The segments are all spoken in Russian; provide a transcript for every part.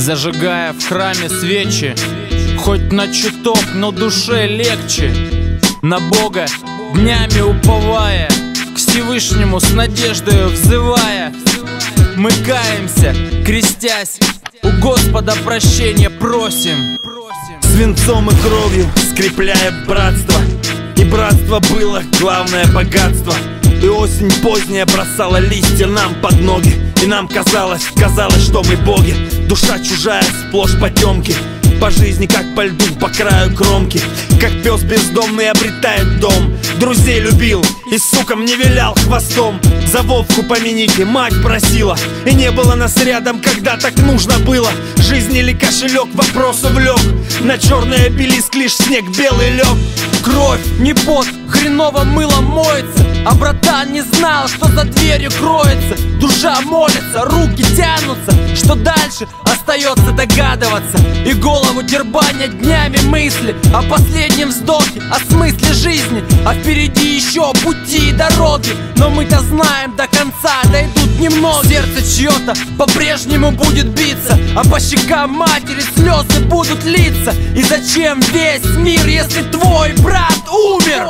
зажигая в храме свечи. Хоть на чуток, но душе легче. На Бога днями уповая, к Всевышнему с надеждою взывая. Мы каемся, крестясь, у Господа прощения просим. Свинцом и кровью скрепляя братство, и братство было главное богатство. И осень поздняя бросала листья нам под ноги, и нам казалось, что мы боги. Душа чужая, сплошь потемки, по жизни как по льду, по краю кромки. Как пес бездомный обретает дом. Друзей любил и, сукам, не вилял хвостом. За Вовку помяните, мать просила, и не было нас рядом, когда так нужно было. Жизнь или кошелек, вопрос увлек. На черный обелиск лишь снег белый лег. Кровь, не пот, хреново мыло моется, а братан не знал, что за дверью кроется. Душа молится, руки тянутся, что дальше остается догадываться. И голову дербанят днями мысли о последнем вздохе, о смысле жизни. А впереди еще пути и дороги, но мы-то знаем, до конца дойдут немного. Сердце чье-то по-прежнему будет биться, а по щекам матери слезы будут литься. И зачем весь мир, если твой брат умер?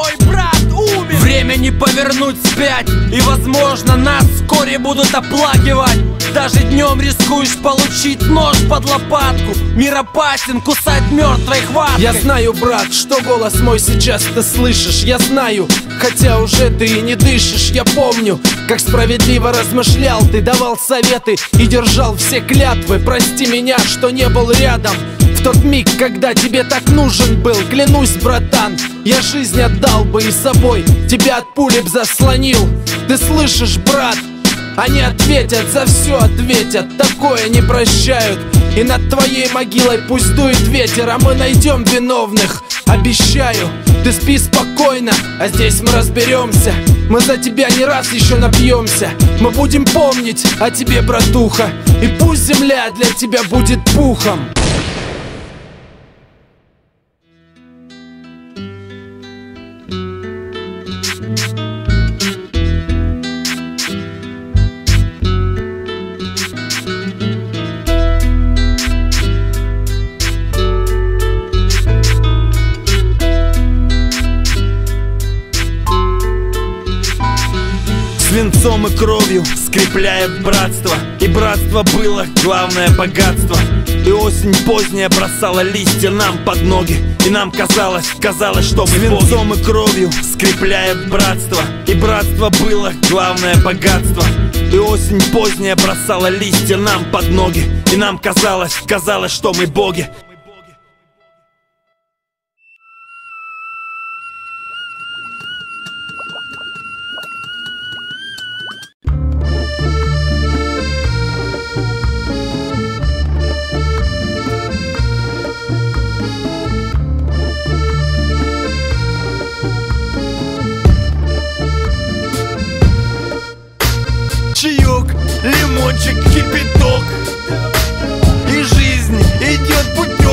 Время не повернуть вспять, и, возможно, нас вскоре будут оплакивать. Даже днем рискуешь получить нож под лопатку. Мир опасен, кусать мертвой хваткой. Я знаю, брат, что голос мой сейчас ты слышишь. Я знаю, хотя уже ты и не дышишь. Я помню, как справедливо размышлял ты, давал советы и держал все клятвы. Прости меня, что не был рядом в тот миг, когда тебе так нужен был. Клянусь, братан, я жизнь отдал бы и собой тебя от пули б заслонил. Ты слышишь, брат? Они ответят, за все ответят, такое не прощают. И над твоей могилой пусть дует ветер, а мы найдем виновных, обещаю. Ты спи спокойно, а здесь мы разберемся. Мы за тебя не раз еще напьемся. Мы будем помнить о тебе, братуха, и пусть земля для тебя будет пухом. Свинцом и кровью скрепляя братство, и братство было главное богатство. И осень поздняя бросала листья нам под ноги, и нам казалось, что мы боги. Свинцом и кровью скрепляя братство, и братство было главное богатство. И осень поздняя бросала листья нам под ноги, и нам казалось, что мы боги. Чаек, лимончик, кипяток, и жизнь идет путем.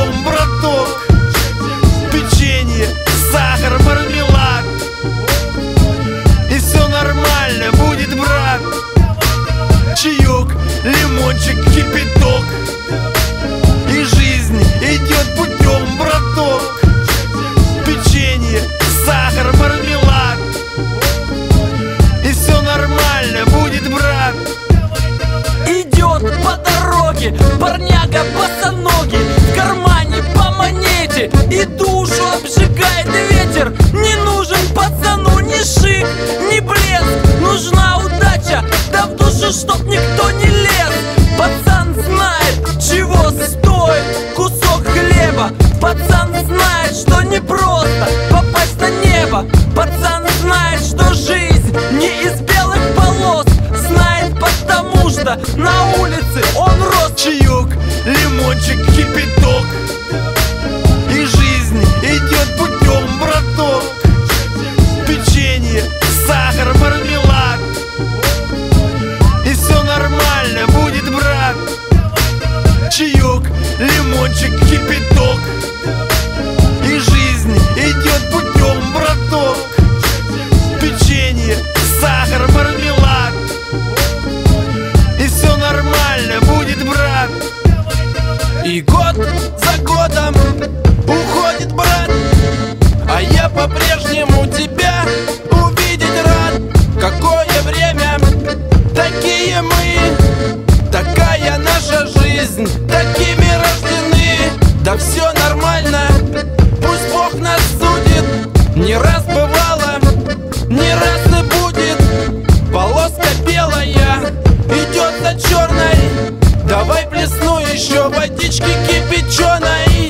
по-прежнему тебя увидеть рад. Какое время, такие мы, такая наша жизнь, такими рождены. Да все нормально, пусть Бог нас судит. Не раз бывало, не раз и будет. Полоска белая идет за черной. Давай плесну еще водички кипяченой.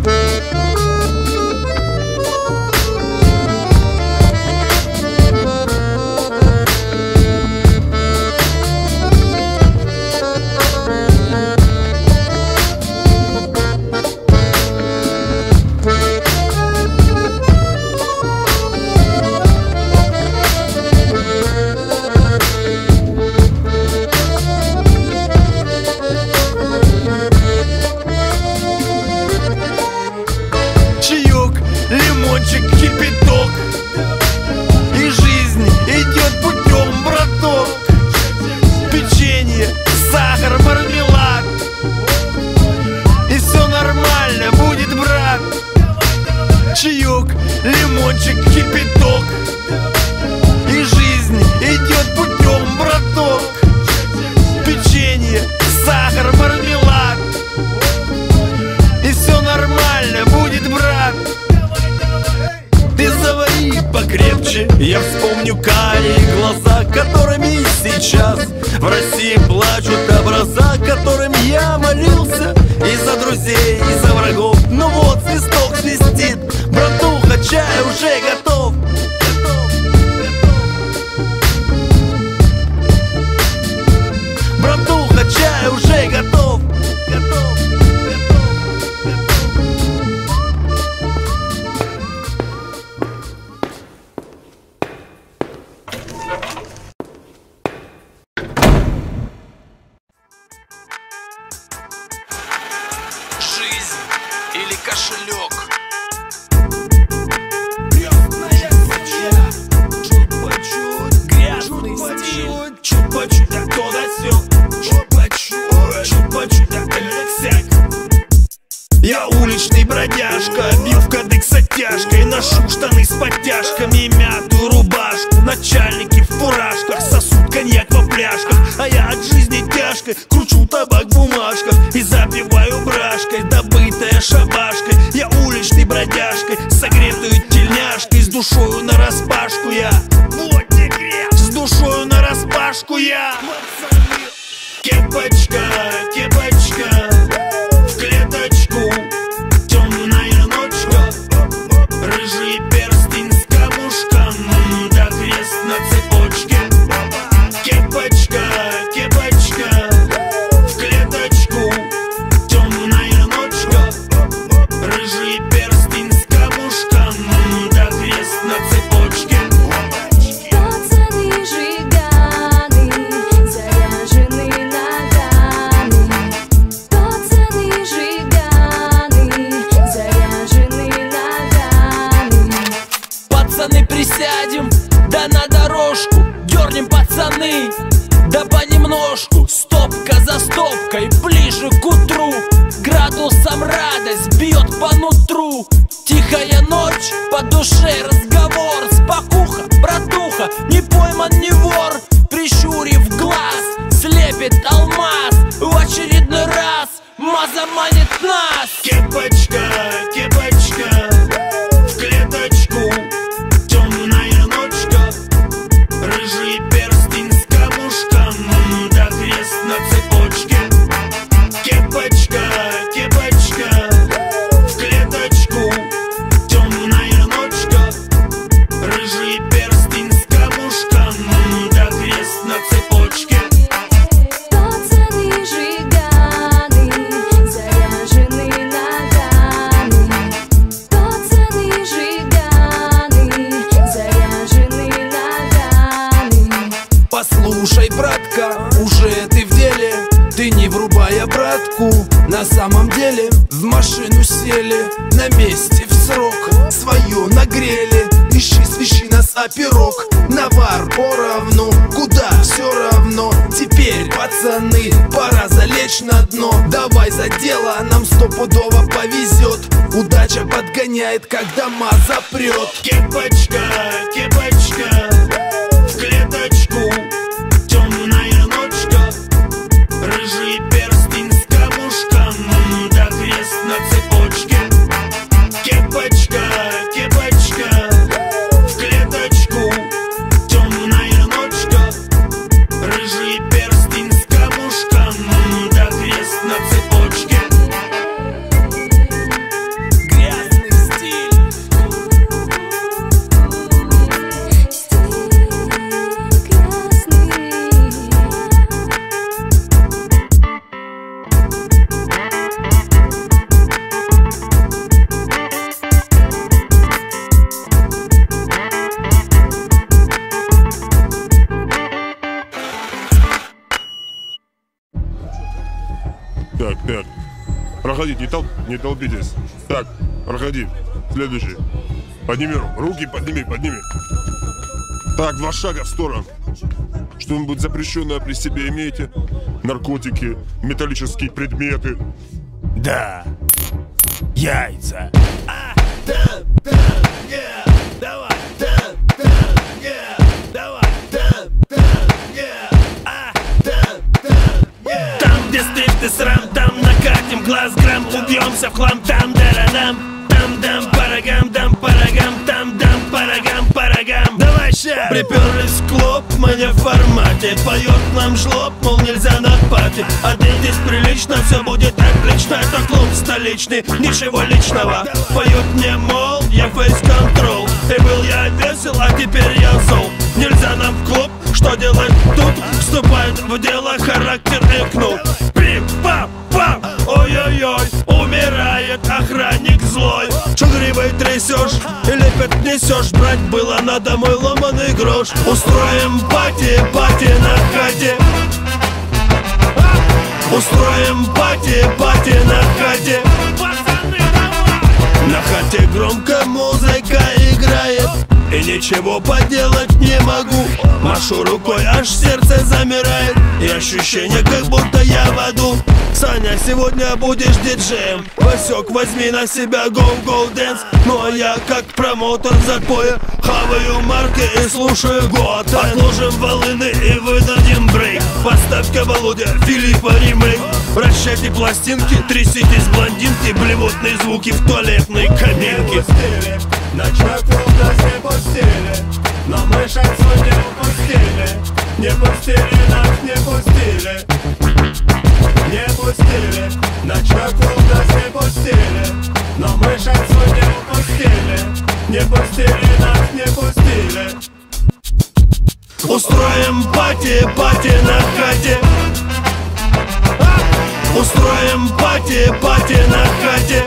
Кипяток, и жизнь идет путем, браток. Печенье, сахар, мармелад, и все нормально будет, брат. Чаек, лимончик, кипяток, и жизнь идет путем, браток. Печенье, сахар, мармелад, и все нормально будет, брат. Ты завари покрепче, я вспомню карие глаза, которыми сейчас в России плачут образа, которым я молился и за друзей, и за врагов. Ну вот свисток свистит, братуха, чай уже готов. Братуха, чай уже готов. Жизнь или кошелек? Чуть по чуть, грязный стиль. Чуть по чуть, да то да сё. Чуть по чуть, да сяк. Я уличный бродяжка, бил в кадык с оттяжкой. Ношу штаны с подтяжками и мятую рубашку. Начальники в фуражках сосут коньяк во пляжках, а я от жизни тяжкой кручу табак в бумажках и запиваю брашкой, добытая шабашкой. Я уличный бродяжкой, согретую тельняшкой, с душою нараспашку я. Вот где грех, с душою нараспашку я. Кепочка, кепочка, в клеточку, темная ночка, рыжий перстень с камушком, да крест на цепочке. Кепочка, кепочка, в клеточку, темная ночка, рыжий перстень с камушком, да крест на цепочке. Пацаны жиганы, заряжены наганы. Пацаны жиганы, заряжены наганы. Пацаны, присядем, да на дорожку дернем, пацаны, да понемножку. Стопка за стопкой, ближе к утру, градусом радость бьет по нутру. Тихая ночь, по душе разговор, спокуха, братуха, не пойман, не вор. Прищурив глаз, слепит алмаз, в очередной раз маза манит нас. Кепочка, кепочка, в клеточку, темная ночка, рыжий перстень с камушком, да крест на цепочке. Кепочка, кепочка, в клеточку, темная ночка, рыжий перстень с камушком, да крест на цепочке. Пацаны жиганы, заряжены наганы. Пацаны жиганы, заряжены наганы. Послушай, братка, уже ты в деле. Ты не врубай обратку. На самом деле в машину сели, на месте в срок свое нагрели. Ищи, свищи нас а пирог навар поровну. Куда? Все равно. Теперь, пацаны, пора залечь на дно. Давай за дело, нам стопудово повезет. Удача подгоняет, когда ма запрет. Кепочка, кепочка, в клеточку, темная ночка, рыжий перстень с камушком, да крест на цепочке. Кепочка, кепочка, в клеточку, темная ночка, рыжий перстень с камушком, да крест на цепочке. Грязный стиль. Так, так. Проходите, не толпитесь. Так, проходи. Следующий. Подними руки, подними. Так, 2 шага в сторону. Что-нибудь запрещенное при себе имеете? Наркотики, металлические предметы. Да, яйца. Давай, давай, там, где стыд и срам, там накатим глаз грамм, убьемся в хлам, там дарадам, там дам парагам, там дам парагам. Давай ща! Приперлись в клуб, мы не в формате, поет нам жлоб, мол, нельзя на пати. Оденьтесь прилично, все будет отлично, это клуб столичный, ничего личного. Поет мне, мол, я фейс-контрол, и был я весел, а теперь я зол. Нельзя нам в клуб, что делать тут? Вступает в дело характер и кнут. Пим-пам-пам, ой-ой-ой, умирает охранник злой. Чё гривой трясешь или пять несешь? Брать было надо мой ломаный грош. Устроим пати на хате. Устроим пати на хате. На хате громко музыка играет, и ничего поделать не могу. Машу рукой, аж сердце замирает, и ощущение, как будто я в аду. Саня, сегодня будешь диджеем. Васек, возьми на себя go dance. Ну а я, как промоутер запоя, хаваю марки и слушаю Готэм. Отложим волыны и выдадим брейк. Поставь-ка, Володя, Филиппа ремейк. Вращайте пластинки, тряситесь блондинки, блевотные звуки в туалетной кабинке. Ночной клуб нас не пустили, но мы шансу не упустили. Не пустили нас, не пустили. Не пустили, ночной клуб нас не пустили, но мы шансу не упустили. Не пустили нас, не пустили. Устроим пати на хате. Устроим пати на хате.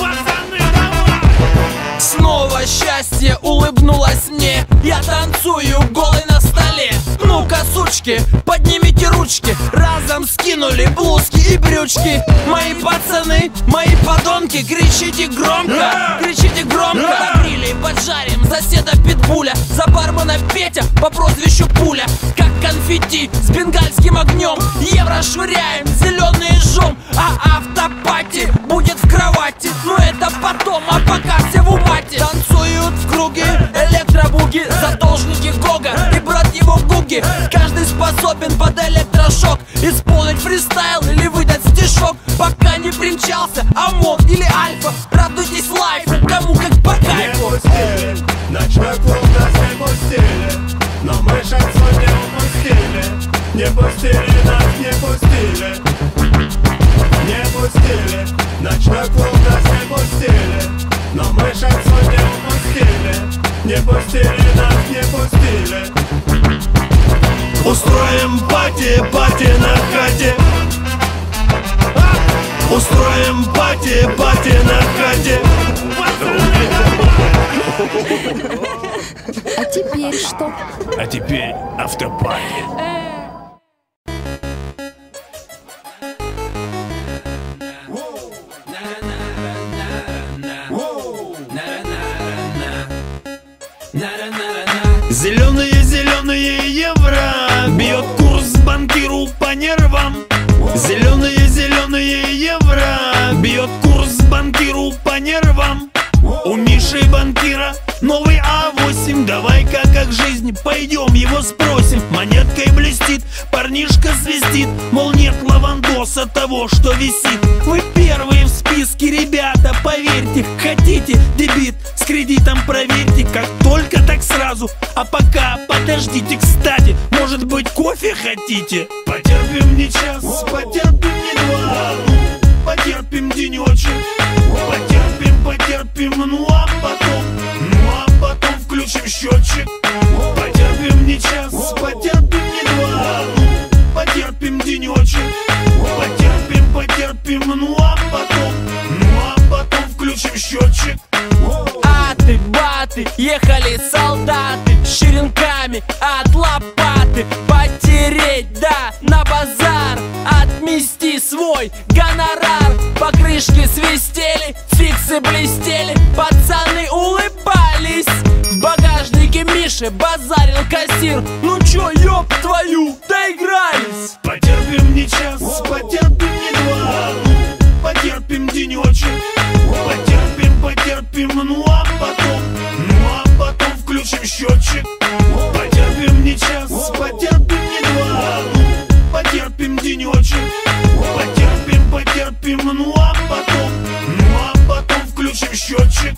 Снова счастье улыбнулось мне. Я танцую голый на столе. Ну-ка, сучки, поднимите ручки. Разом скинули блузки и брючки. Мои пацаны, мои подонки, кричите громко, кричите громко. На гриле поджарим соседа Питбуля, за бармена Петя по прозвищу Пуля. Как конфетти с бенгальским огнем, евро швыряем, зеленый жжем. А автопати будет в кровати, но это потом, а пока все в умате. Танцуют в круге электробуги, задолжники Гога и брат его Гуги. Каждый способен под электрошок исполнить фристайл или выдать стишок. Пока не примчался ОМОН или Альфа, радуйтесь лайфу, кому как по кайфу. Не пустили, ночной клуб нас не пустили, но мы шансу не упустили. Не пустили нас, не пустили. Не пустили, ночной клуб нас не пустили, но мы шансу не упустили. Не пустили нас, не пустили. Устроим пати на хате. Устроим пати на хате. А теперь что? А теперь автопати. Зеленые евро бьет курс банкиру по нервам. Зеленые евро бьет курс банкиру по нервам. У Миши банкира новый А8. Давай-ка как жизнь, пойдем его спросим. Монеткой блестит, парнишка свистит, мол, нет лавандоса того, что висит. Вы первые в списке, ребята, поверьте. Хотите дебит с кредитом, проверьте. Как только, так сразу. А пока подождите, кстати, может быть, кофе хотите? Потерпим не час, потерпим не два, потерпим денечек. Потерпим, ну а потом включим счетчик. Потерпим не час, потерпим не два, потерпим денечек. Потерпим, ну а потом включим счетчик. Аты-баты, ехали солдаты с черенками от лопаты. Потереть, да, на базар, отмести свой гонорар. Покрышки свистели, фиксы блестели, пацаны улыбались. В багажнике Миши базарил кассир. Ну чё, ёб твою, доигрались. Потерпим не час, потерпим не два, потерпим денечек. Потерпим, ну а потом включим счетчик. Потерпим не час, потерпим не два, потерпим денечек. Потерпим, ну а потом включим счетчик.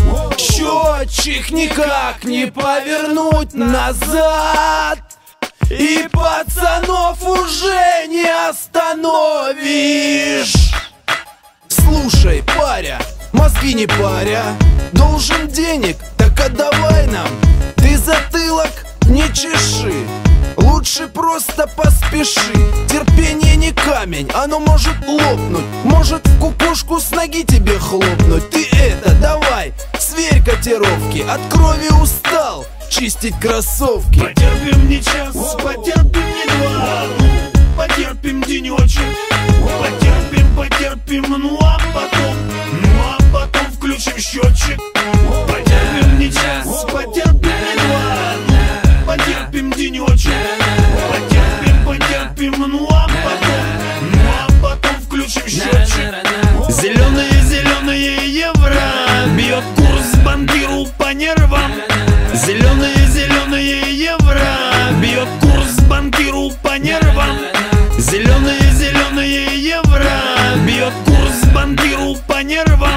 Счетчик никак не повернуть назад, и пацанов уже не остановишь. Слушай, паря, мозги не паря, должен денег, так отдавай нам. Ты затылок не чеши, лучше просто поспеши. Терпение не камень, оно может лопнуть, может в кукушку с ноги тебе хлопнуть. Ты это давай, сверь котировки, от крови устал чистить кроссовки. Потерпим не час, потерпим не два, потерпим денечек. Потерпим, ну а потом включим счетчик. Потерпим не час, потерпим не два, потерпим денечек. Потерпим, ну а потом включим счетчик. Зеленые евро бьет курс банкиру по нервам. Зеленые евро бьет курс банкиру по нервам. Зеленые евро бьет курс банкиру по нервам.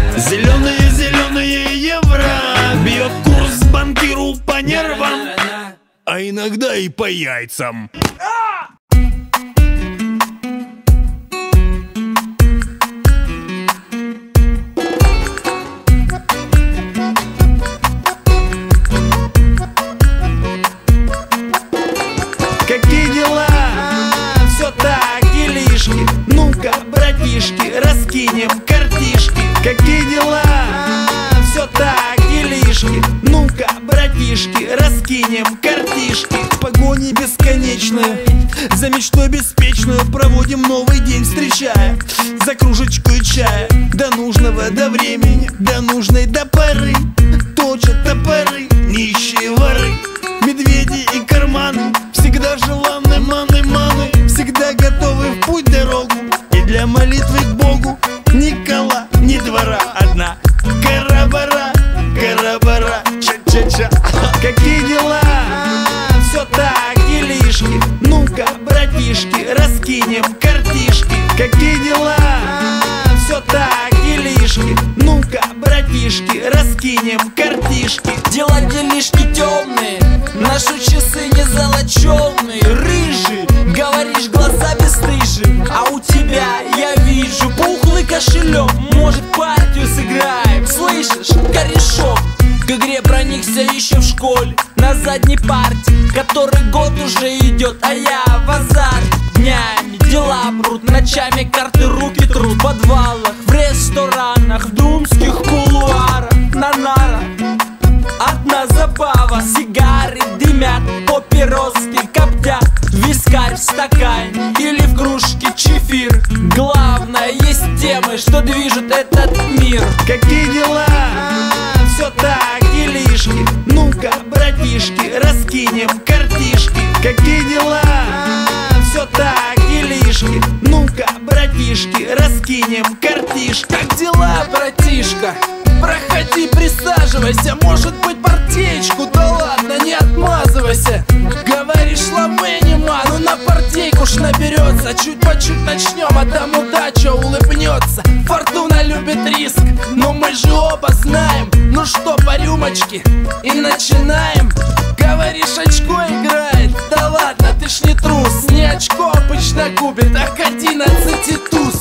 Зеленые евро бьет курс банкиру по нервам, а иногда и по яйцам. Какие дела? Все так, делишки. Ну-ка, братишки, раскинем картишки. Какие дела? Все так, делишки. Ну-ка, братишки, раскинем картишки. В погоне бесконечной за мечтой беспечную проводим новый день, встречая за кружечкой чая. До нужного, до времени, до нужной, до поры точат топоры нищие воры. Медведи и карманы всегда желанны, маны, всегда готовы в путь дорогу. И для молитвы к Богу ни кола, ни двора, одна карабара, ча-ча-ча. Какие дела? Все так, делишки. Ну-ка, братишки, раскинем картишки. Какие дела? Все так, делишки. Ну-ка, братишки, раскинем картишки. Дела делишки темные, наши часы не золоченые. Рыжий, говоришь, глаза бесстыжие, а у тебя, я вижу, пухлый кошелек. Может, партию сыграем, слышишь, корешок? К игре проникся еще в школе, на задней парте, который год уже идет, а я в азарт. Днями дела прут, ночами карты руки трут. В подвалах, в ресторанах, в думских кулуарах, на нарах одна забава. Сигары дымят, папироски коптят, вискарь в стакане или в кружке чефир. Главное, есть темы, что движут этот мир. Какие дела? Все так, делишки. Ну-ка, братишки, отмазывайся. Может быть, партеечку, да ладно, не отмазывайся. Говоришь, ламе нема, ну на партейку ж наберется. Чуть по чуть начнем, а там удача улыбнется. Фортуна любит риск, но мы же оба знаем. Ну что, по рюмочке и начинаем. Говоришь, очко играет, да ладно, ты ж не трус. Не очко обычно губит, а к 11 туз.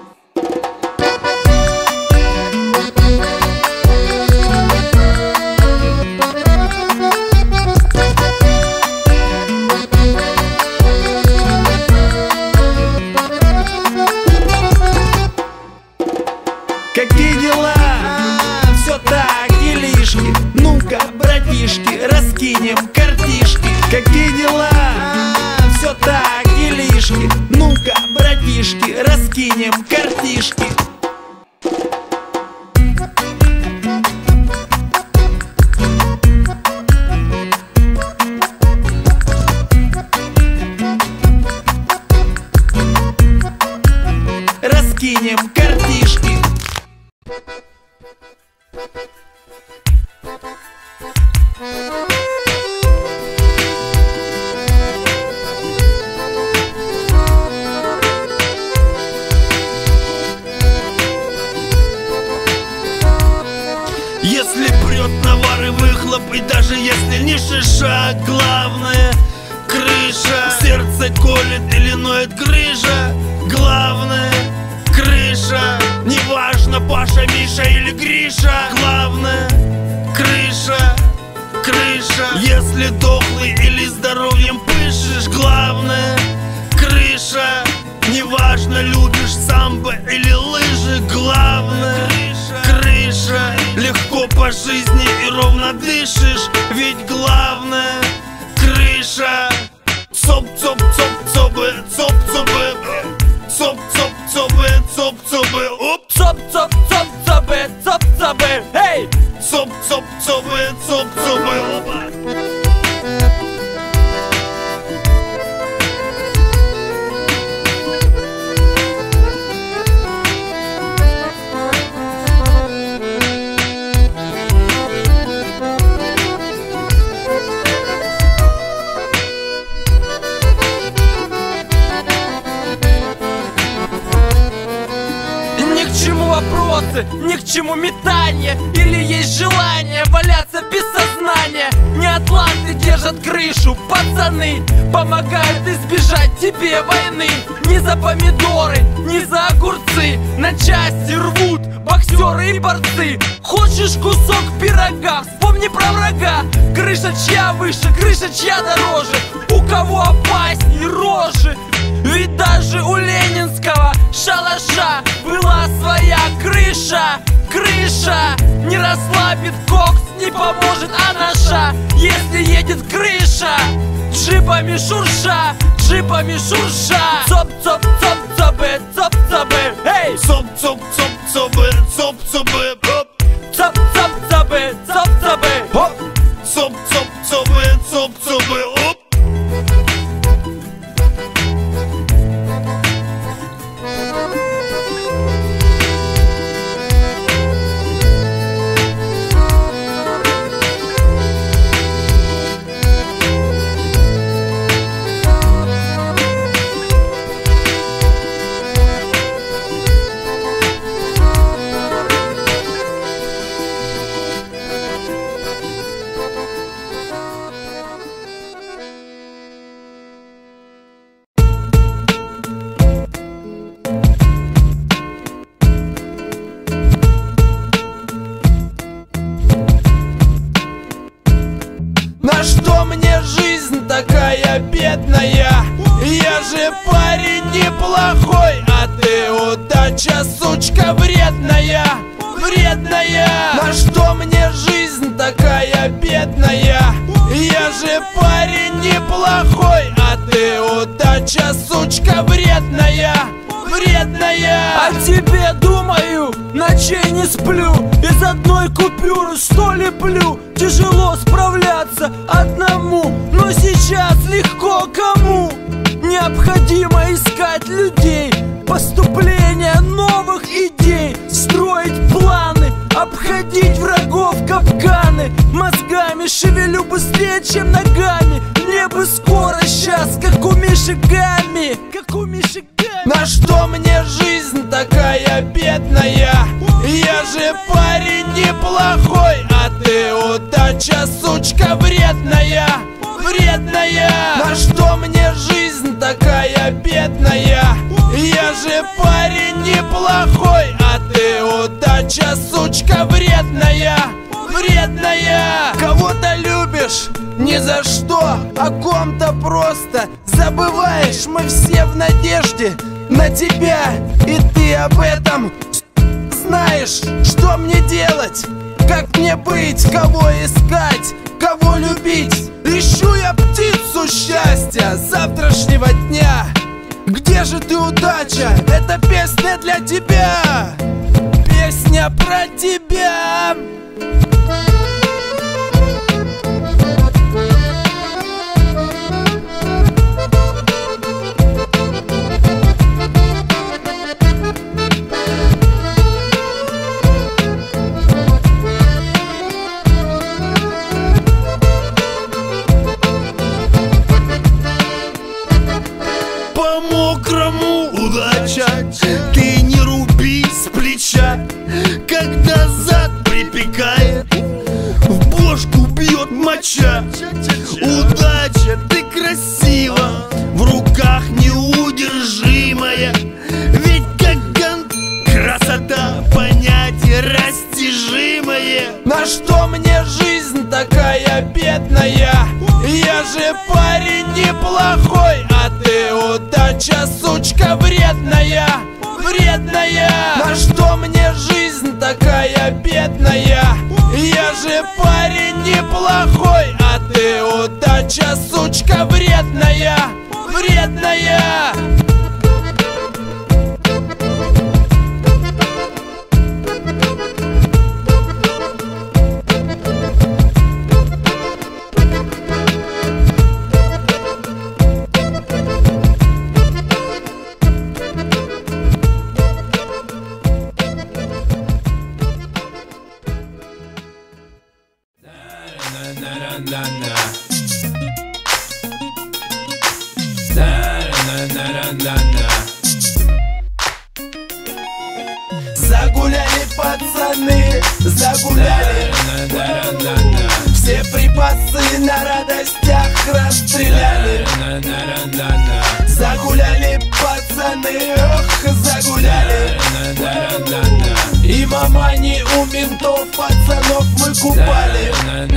Какие дела? Все так, делишки. Ну-ка, братишки, раскинем картишки. Какие дела? Все так, делишки. Ну-ка, братишки, раскинем картишки. Раскинем картишки. Если прет навар и выхлоп, и даже если не шиша, главное — крыша. Сердце колет или ноет грыжа, главное — крыша. Неважно, Паша, Миша или Гриша, главное — крыша, крыша. Если дохлый или здоровьем пышешь, главное — крыша. Неважно, любишь самбо или лыжи, главное — крыша. Легко по жизни и ровно дышишь, ведь главное — крыша. Цоп-цоп-цоп-цобы, цоп-цобы, цоп-цоп-цобы, цоп-цобы, оп! Цоп-цоп-цоп-цобы, цоп-цобы, эй! Цоп-цоп-цобы, цоп-цобы, опа! Ни к чему вопросы, ни к чему метания. Или есть желание валяться без сознания. Не атланты держат крышу, пацаны помогают избежать тебе войны. Ни за помидоры, ни за огурцы на части рвут боксеры и борцы. Хочешь кусок пирога, вспомни про врага. Крыша чья выше, крыша чья дороже. У кого опасней рожи. Ведь даже у ленинского шалаша была своя крыша. Крыша не расслабит кокс, не поможет анаша. Если едет крыша, джипами шурша, джипами шурша. Цоп-цоп-цоп-цобы, цоп-цобы, эй! Цоп-цоп-цоп-цобы, цоп-цобы, оп! Цоп-цоп-цобы, цоп-цобы, оп! Цоп-цоп-цобы, цоп-цобы, оп! На что мне жизнь такая бедная? Я же парень неплохой, а ты удача, сучка, вредная, вредная. На что мне жизнь такая бедная? Я же парень неплохой, а ты удача, сучка, вредная, вредная. О тебе думаю, ночей не сплю. Из одной купюры что леплю. Тяжело справляться одному, но сейчас легко кому. Необходимо искать людей, поступление новых идей, строить планы, обходить Обходить врагов капканы, мозгами шевелю быстрее, чем ногами. Мне бы скоро сейчас, как у Миши Гамми, как у Миши Гамми. На что мне жизнь такая бедная? Я же парень неплохой, а ты удача, сучка, вредная, вредная. На что мне жизнь такая бедная? Я же парень неплохой, а ты удача, сучка, вредная, вредная. Кого-то любишь ни за что, о ком-то просто забываешь. Мы все в надежде на тебя, и ты об этом знаешь. Что мне делать? Как мне быть? Кого искать? Кого любить? Ищу я птицу счастья завтрашнего дня. Где же ты, удача? Это песня для тебя, песня про тебя. По-мокрому, удача, ты не руби с плеча. Когда зад припекает, в бошку бьет моча. Удача, ты красива, в руках неудержимая. Ведь как гант, красота, понятие растяжимое. На что мне жизнь такая бедная? Я же парень неплохой, а ты удача, сучка, вредная, вредная. На что мне жизнь такая бедная? Я же парень неплохой, а ты удача, сучка, вредная, вредная. Загуляли пацаны, загуляли. Все припасы на радостях расстреляли. Загуляли пацаны, ох, загуляли. И мамани у ментов пацанов мы купали.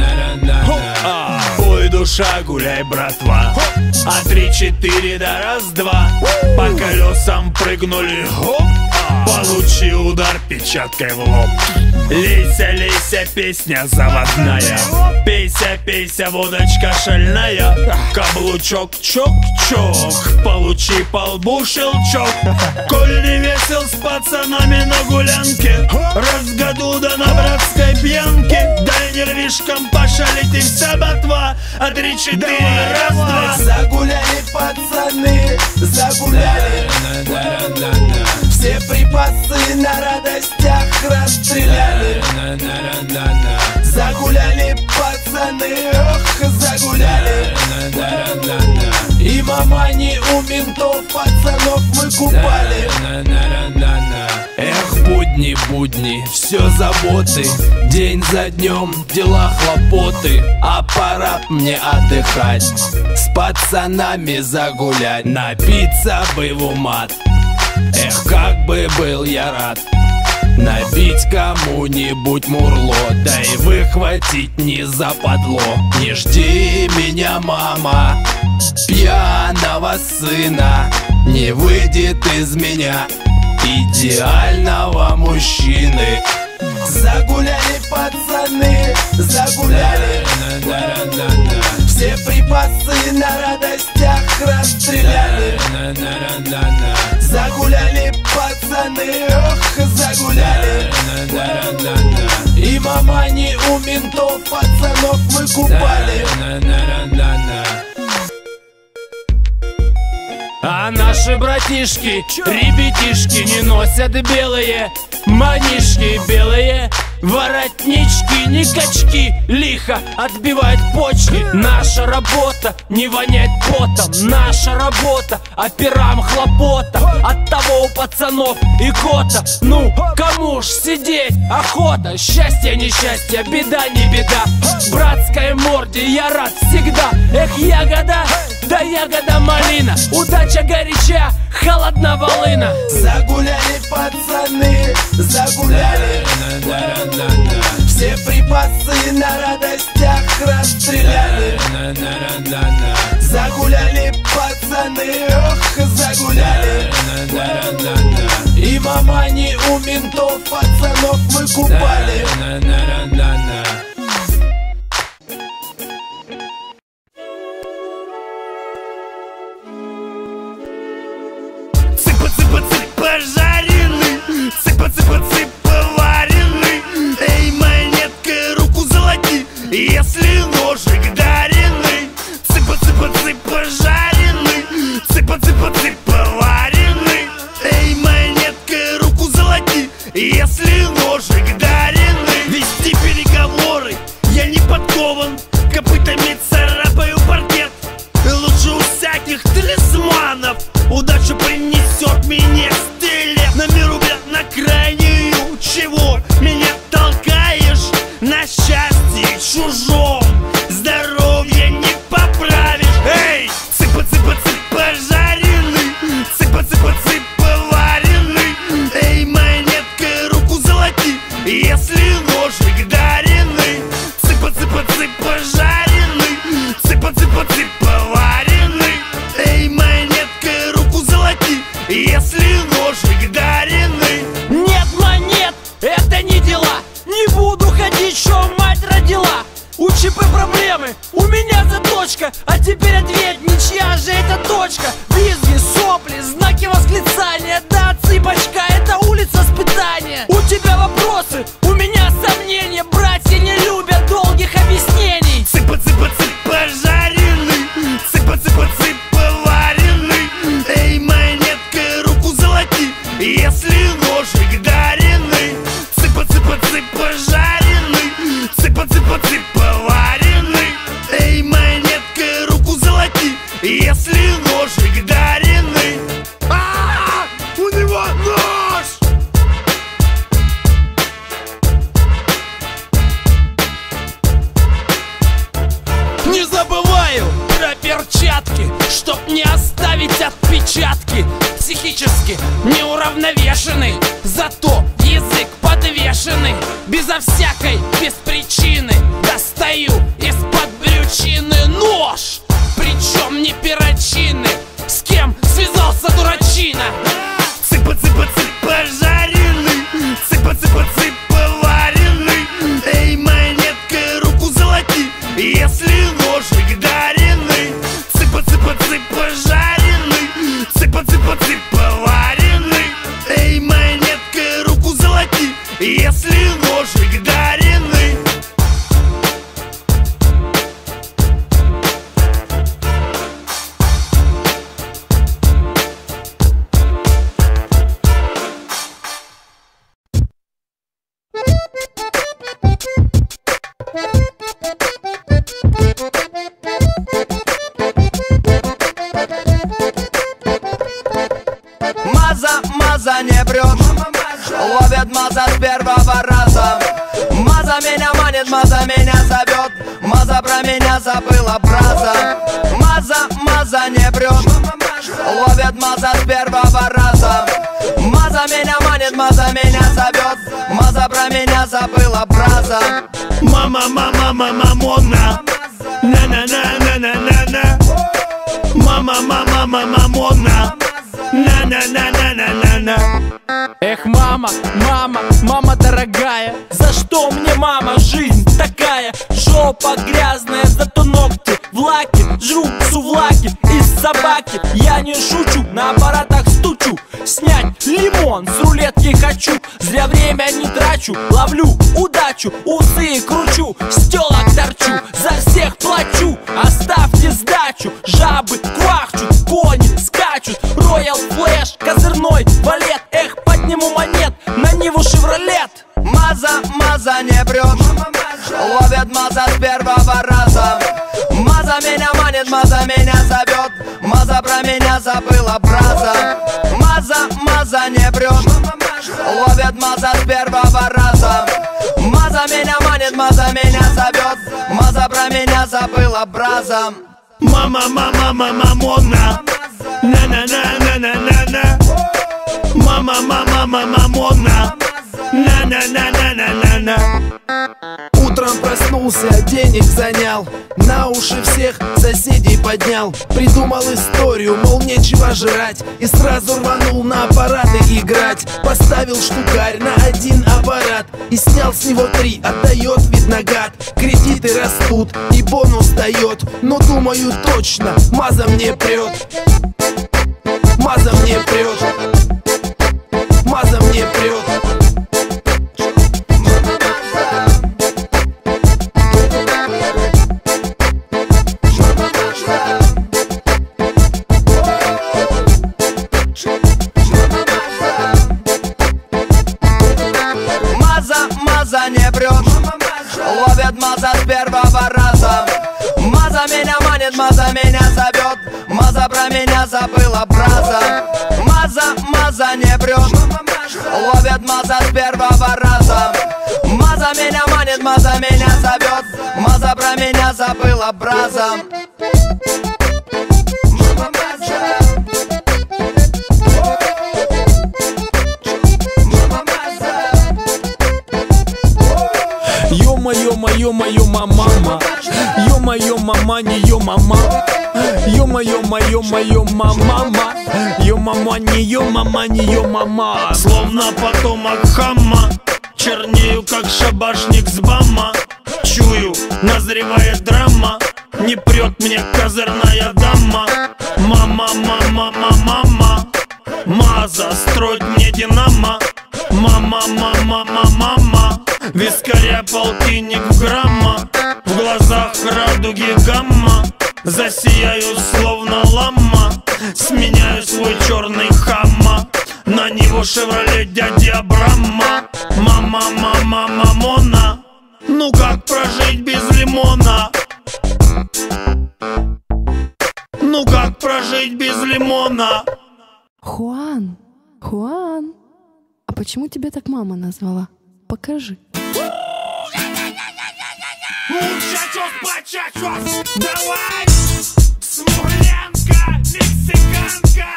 Ой, душа, гуляй, братва. А 3-4 да раз-два. По колесам прыгнули, хоп. Получи удар печаткой в лоб. Лейся, лейся, песня заводная. Пейся, пейся, водочка шальная. Каблучок, чок-чок. Получи по лбу щелчок. Коль не весел с пацанами на гулянке, раз в году да на братской пьянке. Дай нервишкам пошалить и вся ботва. А 3-4 раз-два. Загуляли пацаны, загуляли. Все припасы на радостях расстреляли. Загуляли пацаны, ох, загуляли. И мамани у ментов пацанов мы купали. Эх, будни, будни, все заботы. День за днем, дела, хлопоты. А пора мне отдыхать, с пацанами загулять, напиться бы в умат. Эх, как бы был я рад набить кому-нибудь мурло, да и выхватить не западло. Не жди меня, мама, пьяного сына. Не выйдет из меня идеального мужчины. Загуляли пацаны, загуляли. Все припасы на радостях расстреляли. Загуляли пацаны, ох, загуляли. И мамани у ментов пацанов мы купали. А наши братишки, ребятишки не носят белые манишки белые. воротнички, не качки, лихо отбивает почки. Наша работа не вонять потом, наша работа операм хлопота. Оттого у пацанов икота. Ну, кому ж сидеть охота? Счастье, несчастье, беда, не беда. Братской морде я рад всегда. Эх, ягода, да ягода малина. Удача горяча, холодна волына. Загуляли пацаны, загуляли. Все припасы на радостях расстреляли. Загуляли пацаны, ох, загуляли. И мамани у ментов пацанов мы купали. Цыпа-цыпа-цыпа жареный, цыпа-цыпа-цыпа вареный. Эй, монетка, руку золоти, если ножик дареный. Цыпа-цыпа-цыпа жареный, цыпа-цыпа-цыпа вареный. Эй, монетка, руку золоти, если ножик дареный. Вести переговоры я не подкован, копытами царапаю паркет. Лучше у всяких талисманов удача принесет мне стилет. На мир рубля на крайнюю, чего меня толкаешь? На счастье чужом здоровье не поправишь. Эй, цыпа-цыпа-цыпа жареный, цыпа-цыпа-цыпа вареный. Эй, монетка, руку золоти, если ножик дареный. Цыпа-цыпа-цыпа жареный, цыпа-цыпа-цыпа вареный. Эй, монетка, руку золоти, если ножик дареный. Нет монет, это не дела. Не буду ходить, что мать родила. У ЧП проблемы, у меня заточка. А теперь ответь, ничья же это точка. Визги, сопли, знаки восклицания. Да, цыпочка, это улица испытания. У тебя вопросы, у меня сомнения. Братья не любят долгих объяснений. Цыпа-цыпа-цыпа жареный, цыпа-цыпа-цыпа вареный. Эй, монетка, руку золоти, если ножик дареный. Цыпа-цыпа-цыпа жареный, цыпа-цыпа-цыпа вареный. Эй, монетка, руку золоти, если ножик дареный. У него нож! Не забываю про перчатки, чтоб не оставить отпечатки. Психически неуравновешенный, зато язык подвешенный. Безо всякой, без причины достаю из-под брючины нож. Причем не перочинный. С кем связался дурачина? Цыпа-цыпа-цыпа жареный, цыпа-цыпа-цыпа вареный. Эй, монетка, руку золоти, если ножик дареный. Цыпа-цыпа-цыпа жареный, цыпа-цыпа-цыпа вареный. Эй, монетка, руку золоти, если ножик дареный. Маза не врет, ловит Маза с первого раза. Маза меня манит, Маза меня зовет, Маза про меня забыла браза. Маза не врет, ловит Маза с первого раза. Маза меня манит, Маза меня зовет, Маза про меня забыла браза. Мама, мамона, на-на-на-на-на-на-на. Мама, мамона, на-на-на-на-на-на-на. Эх, мама, мама, мама дорогая, за что мне, мама, жизнь такая? Жопа грязная, зато ногти в лаке, жру сувлаки из собаки. Я не шучу, на аппаратах стучу, снять лимон с рулетки хочу. Зря время не трачу, ловлю удачу, усы кручу, с тёлок торчу, за всех плачу, оставьте сдачу. Жабы квахчут, кони скачут, Royal Flash, козырной валет. Эх, подниму монет на Ниву Шевролет. Маза про меня забыла браза. Маза не врет, ловит Маза с первого раза. Маза меня манит, Маза меня зовет, Маза про меня забыла браза. Мама, мамона, на-на-на-на-на-на-на. Мама, мамона, на-на-на-на-на-на-на. Утром проснулся, денег занял, на уши всех соседей поднял. Придумал историю, мол, нечего жрать, и сразу рванул на аппараты играть. Поставил штукарь на один аппарат и снял с него 3, отдает, видно, гад. Кредиты растут и бонус дает, но думаю точно, Маза мне прет. Маза мне прет. Маза мне прет. Маза не врет, ловит Маза с первого раза. Маза меня манит, Маза меня зовет, Маза про меня забыла браза. Маза не врет, ловит Маза с первого раза. Маза меня манит, Маза меня зовет, Маза про меня забыла браза. Ё-моё, моё мама, ё-моё, мама, не ё мама. Ё-моё, моё мама, ё мама, не ё мама, не ё мама. Словно потомок хама, чернею, как шабашник с бама. Чую, назревает драма, не прет мне козырная дама. Мама, мама, мама, мама, Маза строит мне динамо. Мама, мама, мама, мама, вискаря полтинник в грамма. В глазах радуги гамма, засияю словно ламма. Сменяю свой черный хамма на него Шевроле дяди Абрама. Мама, мама, мамона, ну как прожить без лимона? Ну как прожить без лимона? Хуан, а почему тебя так мама назвала? Покажи. Давай, смуглянка, мексиканка,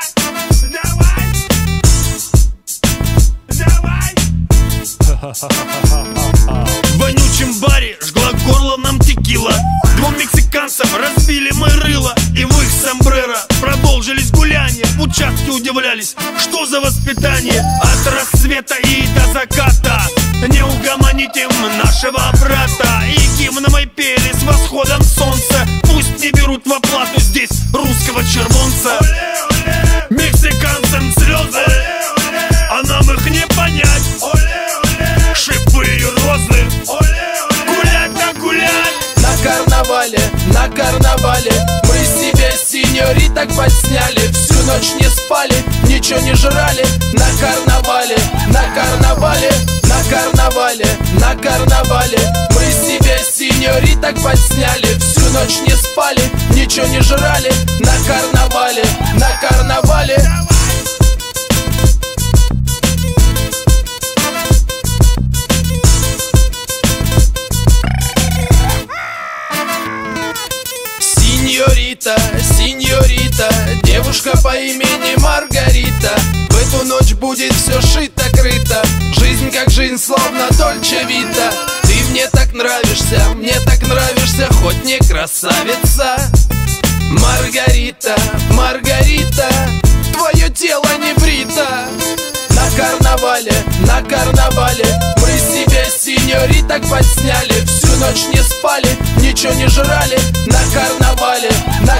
давай. В вонючем баре жгла горло нам текила. Двум мексиканцам разбили мы рыло, и в их сомбреро продолжились гуляния. В участке удивлялись, что за воспитание. От рассвета и до заката не угомонить им нашего брата. И гимн мы пели с восходом солнца. Пусть не берут в оплату здесь русского червонца. Мексиканцам слезы, а нам их не понять. Шипы и розы, гулять так гулять. На карнавале мы себе синьориток подсняли. Всю ночь не спали, ничего не жрали. На карнавале мы себе синьориток подсняли. Всю ночь не спали, ничего не жрали. На карнавале Синьорита, девушка по имени Маргарита. В эту ночь будет все шито-крыто. Жизнь как жизнь, словно Дольче Вита. Ты мне так нравишься, хоть не красавица. Маргарита, твое тело не брито. На карнавале мы себе синьориток подсняли. Всю ночь не спали, ничего не жрали. На карнавале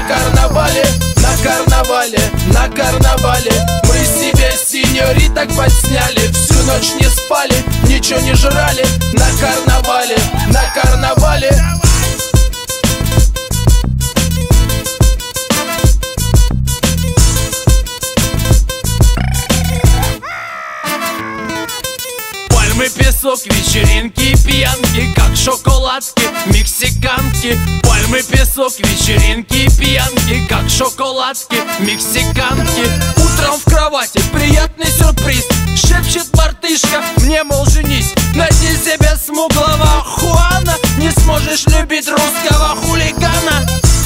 мы себе синьориток подсняли. Всю ночь не спали, ничего не жрали. На карнавале песок, вечеринки и пьянки, как шоколадки, мексиканки. Пальмы, песок, вечеринки и пьянки, как шоколадки, мексиканки. Утром в кровати приятный сюрприз, шепчет мартышка мне, мол, женись. Найди себе смуглого Хуана, не сможешь любить русского хулигана.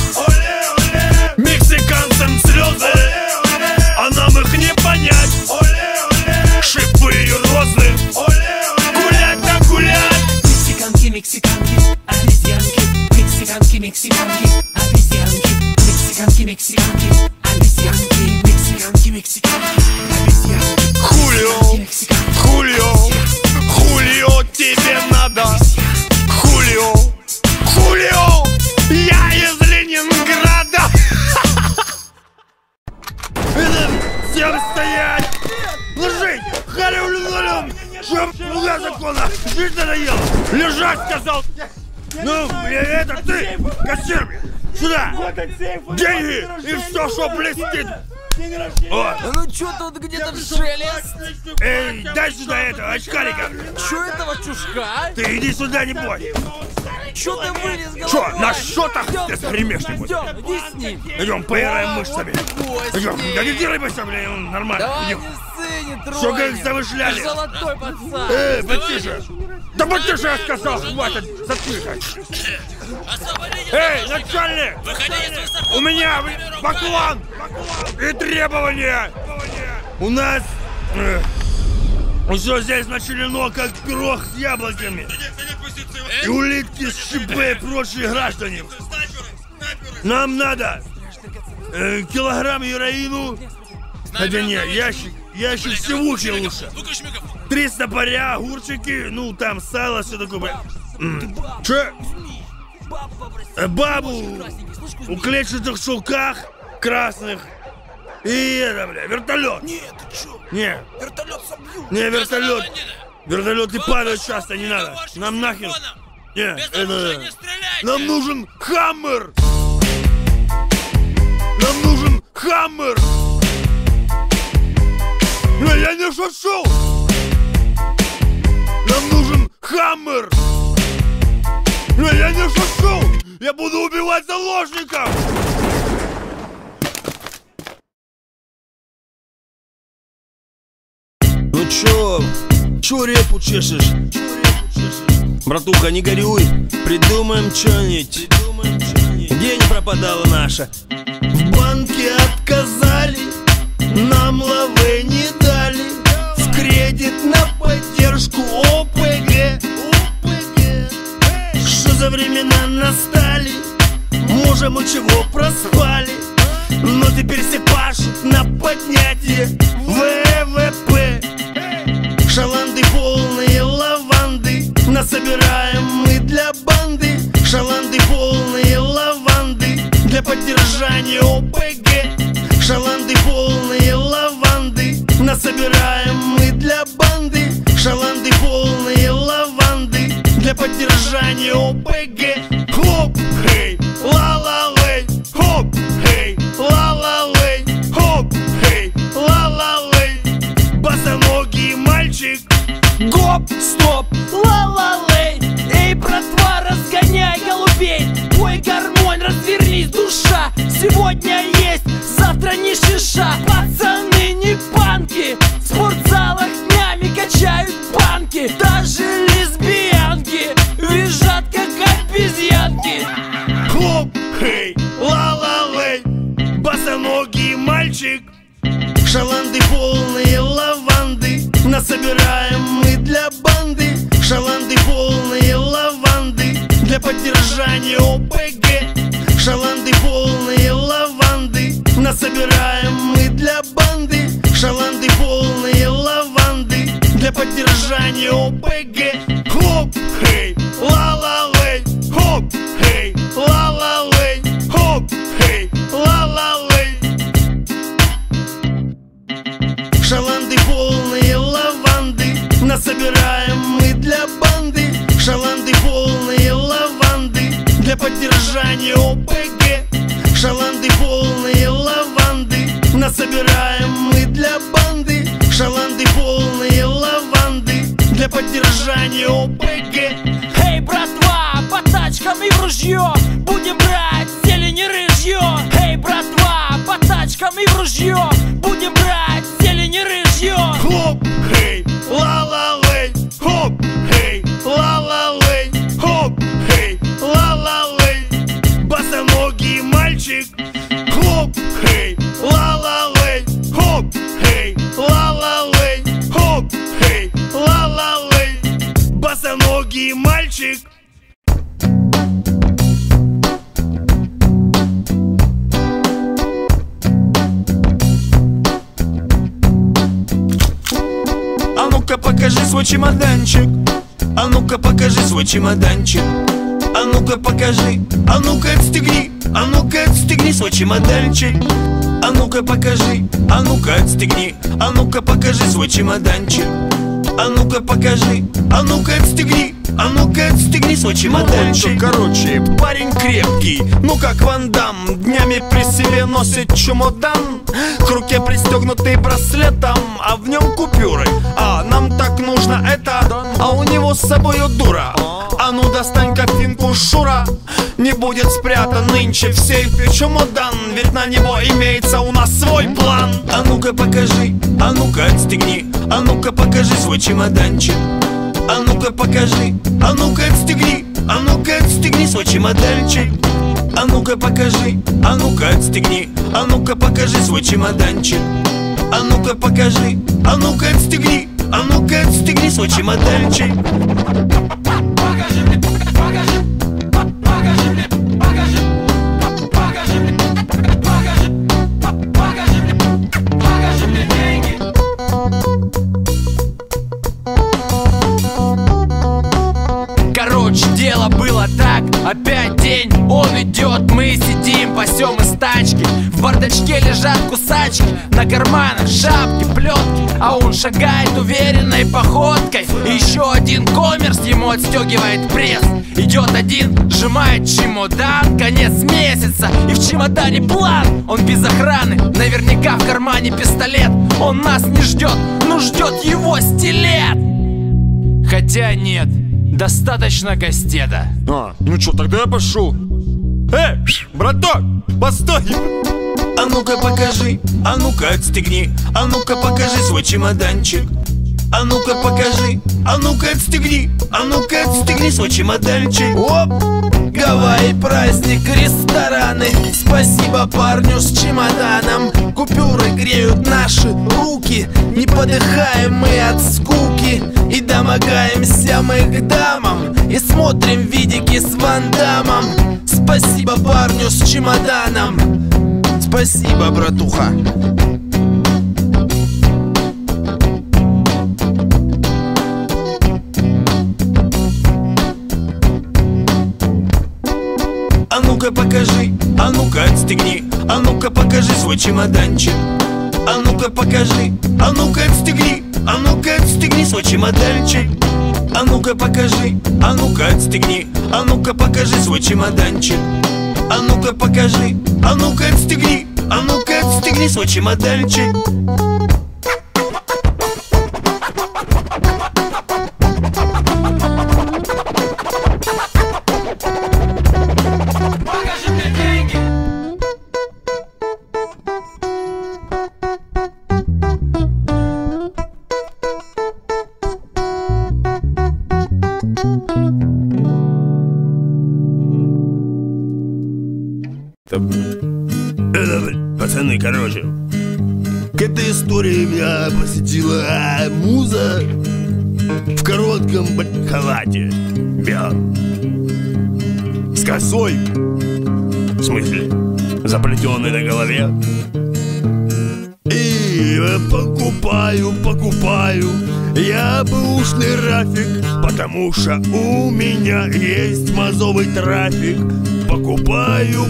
Мексиканцам слезы, а нам их не понять. Шипы и розы, гулять да гулять. Мексиканки, мексиканки, обезьянки. Мексиканки, мексиканки, обезьянки. Мексиканки, мексиканки, обезьянки. Мексиканки, мексиканки, обезьянки. Хулио, Хулио, Хулио, тебе надо. Хулио, Хулио, я из Ленинграда. Всем стоять! Ложись! Халю-лю-лю! Чтоб слуга закона! Жить надоело! Лежать, сказал! Ну, это ты, кассир! Сюда! Деньги и все, что блестит! О. Ну чё тут где-то шелест? Эй, дай сюда этого очкарика! Чё этого чушка? Ты иди сюда, не бой! Чё ты вылез головой? Чё, на шотах ты гремешь не будешь? Идём, иди с ним. Идем, поиграем мышцами! Идем, да не дергайся, блин, нормально! Давай, Идем. не ссы, не трогай. Что как замышляли? Ты золотой пацан. Потише! Да потише, я сказал, хватит, заткнись! Эй, начальник! У меня поклон и требования! У нас все здесь началено, как пирог с яблоками. И улитки с ЧП и прочие граждане. Нам надо килограмм героину. Хотя нет, ящик севухи лучше. 300 паря, огурчики, ну там сало, все такое. Че? Бабу в клетчатых шелках красных. И это, бля, вертолет. Нет, ты чё? Не. Вертолет собью. Не, вертолет. Вертолеты падают часто, не надо. Нам нахер. Не, это... Нам нужен Хаммер. Нам нужен Хаммер. Не, я не шучу. Нам нужен Хаммер. Не, я не шучу. Я буду убивать заложников. Ну чё репу чешешь? Братуха, не горюй, придумаем чё-нибудь. День пропадала наша. В банке отказали, нам лавы не дали. В кредит на поддержку ОПГ. Что за времена настали? Может, мы чего проспали? Но теперь все пашут на поднятие ВВП. Шаланды полные лаванды насобираем мы для банды. Шаланды полные лаванды для поддержания ОПГ. Шаланды полные лаванды насобираем мы для банды. Шаланды полные лаванды для поддержания ОПГ. Хоп, хей, ла-ла-лей, хоп, хей, ла-ла-лей, хоп, хей, ла-ла-лей. Босоногий мальчик. Гоп, стоп, ла-ла-лей. Эй, братва, разгоняй голубей. Ой, гармонь, развернись, душа. Сегодня есть, завтра не шиша. Пацаны не панки, в спортзалах днями качают банки. Даже лесбиянки визжат, как обезьянки. Хоп, хей, ла-ла-лей. Босоногий мальчик. Шаланды полные лаванды насобираем мы для банды. Шаланды полные лаванды для поддержания ОПГ. Шаланды полные лаванды насобираем мы для банды. Шаланды полные лаванды для поддержания ОПГ. Хоп, хей, ла-ла-лей, хоп, хей, ла-ла-лей, хоп, хей, ла-ла-лей. Шаланды полные лаванды насобираем мы для банды. Шаланды полные лаванды для поддержания ОПГ. Шаланды полные лаванды насобираем мы для банды. Шаланды полные лаванды для поддержания содержание ОПГ. Эй, братва, по тачкам и в ружье будем брать зелень и рыжье. Эй, братва, по тачкам и в ружье будем брать зелень и рыжье. Хоп, хей, ла-ла-лей, хоп, хей, ла-ла-лей, хоп, хей, ла-ла-лей. Босоногий мальчик, хоп, хей, ла-ла-лей, хоп, хей, ла-ла-лей, хоп, хей, ла-ла-лей. Босоногий мальчик. А ну-ка покажи свой чемоданчик. А ну-ка покажи свой чемоданчик. А ну-ка покажи, а ну-ка отстегни. А ну-ка отстегни свой чемоданчик. А ну-ка покажи, а ну-ка отстегни. А ну-ка покажи свой чемоданчик. А ну-ка покажи, а ну-ка отстегни. А ну-ка отстегни свой чемоданчик. Короче, парень крепкий, ну как Ван Дам. Днями при себе носит чемодан, к руке пристегнутый браслетом, а в нем купюры. А нам так нужно это, а у него с собою дура. А ну достань кофинку, Шура. Не будет спрятан нынче в сейфе чемодан, ведь на него имеется у нас свой план. А ну-ка покажи, а ну-ка отстегни. А ну-ка покажи свой чемоданчик. А ну-ка покажи, а ну-ка отстегни. А ну-ка отстегни свой чемоданчик. А ну-ка покажи, а ну-ка отстегни. А ну-ка покажи свой чемоданчик. А ну-ка покажи, а ну-ка отстегни. А ну-ка отстегни свой чемоданчик. Короче, дело было так, опять день, он идет, мы сидим, пасем из тачки. В бардачке лежат кусачки, на карманах шапки, плетки, а он шагает уверенной походкой. И еще один коммерс ему отстегивает пресс. Идет один, сжимает чемодан, конец месяца, и в чемодане план. Он без охраны, наверняка в кармане пистолет. Он нас не ждет, но ждет его стилет. Хотя нет, достаточно кастета. Ну чё, тогда я пошел. Браток, постой. А ну-ка покажи, а ну-ка отстегни. А ну-ка покажи свой чемоданчик. А ну-ка покажи, а ну-ка отстегни. А ну-ка отстегни свой чемоданчик. Оп! Гавайи, праздник, рестораны. Спасибо парню с чемоданом. Купюры греют наши руки. Не подыхаем мы от скуки. И домогаемся мы к дамам. И смотрим видики с Ван Дамом. Спасибо парню с чемоданом. Спасибо, братуха. А ну-ка покажи, а ну-ка отстегни. А ну-ка покажи свой чемоданчик. А ну-ка покажи, а ну-ка отстегни. А ну-ка отстегни свой чемоданчик. А ну-ка покажи, а ну-ка отстегни. А ну-ка покажи свой чемоданчик. А ну-ка покажи, а ну-ка отстегни. А ну-ка отстегни свой чемоданчик. Пацаны, короче, к этой истории меня посетила муза в коротком халате белом, с косой, в смысле, заплетенной на голове. И покупаю я бэушный рафик, потому что у меня есть мазовый трафик. Покупаю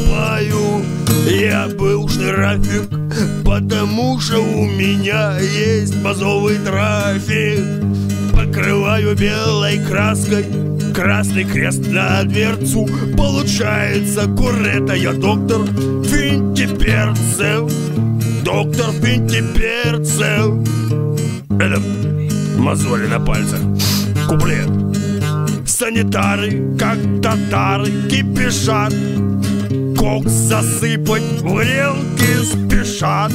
я бэушный рафик, потому что у меня есть мазовый трафик. Покрываю белой краской красный крест на дверцу. Получается, курета я доктор Финтиперцев. Доктор Финтиперцев. Это мозоли на пальцах. Куплет. Санитары, как татары, кипишат, кокс засыпать в грелки спешат.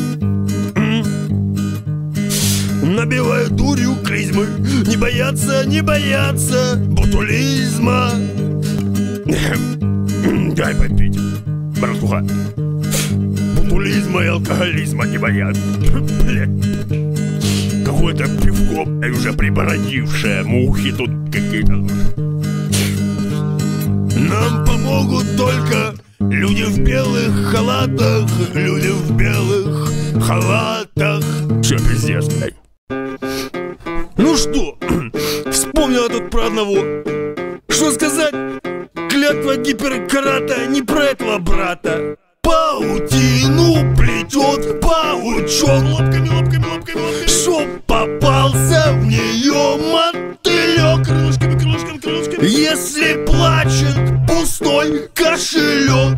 Набивают дурью клизмы, не боятся, не боятся ботулизма. Дай попить, братуха. Ботулизма и алкоголизма не боятся. Какое-то пивко, и уже прибородившее мухи тут какие-то. Нам помогут только люди в белых халатах, люди в белых халатах. Все, пиздец, блядь. Ну что, вспомнил я тут про одного. Что сказать? Клятва гиперкарата не про этого брата. Паутину плетет паучок, лапками, лапками, лапками, лапками. Чтоб попался в нее мотылек, крылышками, крылышками, крылышками. Если плачет пустой кошелек,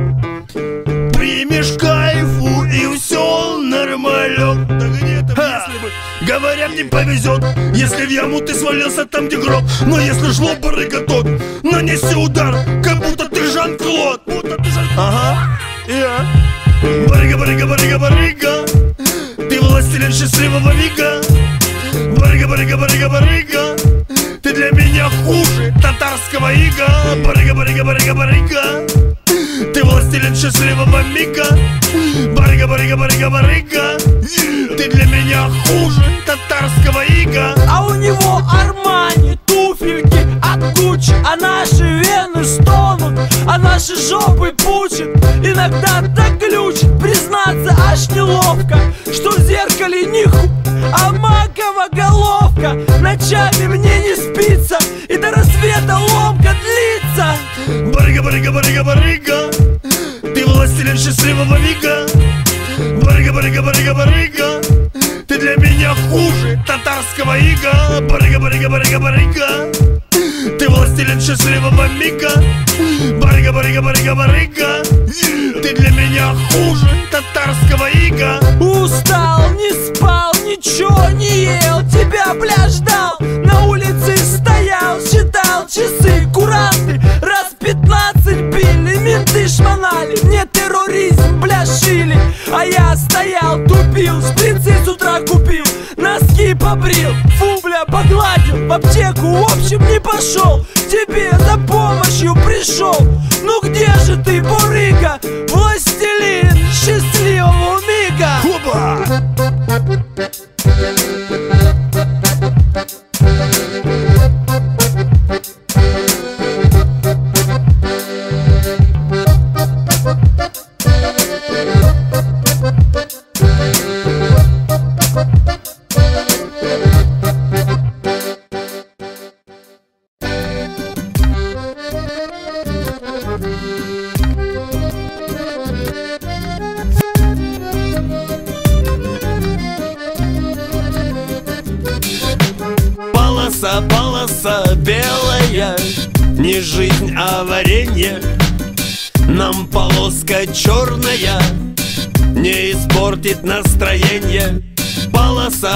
примешь кайфу и все нормалек. Так нет, если бы, говорят, не повезет, если в яму ты свалился там, где гроб. Но если жлоб барыга тот, нанеси удар, как будто ты Жан-Клод. Ага, я. Барыга, барыга, барыга, барыга, ты властелин счастливого века. Барыга, барыга, барыга, барыга, ты для меня хуже татарского ига. Барыга, барыга, барыга, барыга, ты властелин счастливого мига. Барыга, барыга, барыга, барыга, ты для меня хуже татарского ига. А у него Армани, туфельки от Гуччи, а наши вены стонут, а наши жопы пучат. Иногда так глючит, признаться аж неловко, что в зеркале ниху, а макова головка. Ночами мне не спится, и до рассвета ломка длится. Барыга, барыга, барыга, барыга, ты властелин счастливого века. Барыга, барыга, барыга, барыга, ты для меня хуже татарского ига. Барыга, барыга, барыга, барыга, ты властелин счастливого мига. Барыга, барыга, барыга, барыга, ты для меня хуже татарского ига. Устал, не спал, ничего не ел, тебя, бля, ждал. На улице стоял, считал часы, куранты раз 15 били, менты шмонали, мне терроризм, бля, шили. А я стоял, тупил, шприцы с утра купил, носки побрил, фу, бля, погладил, в аптеку, в общем, не пошел, тебе за помощью пришел. Ну где же ты, барыга, властелин счастливого мига? Опа! Полоса белая, не жизнь, а варенье. Нам полоска черная не испортит настроение. Полоса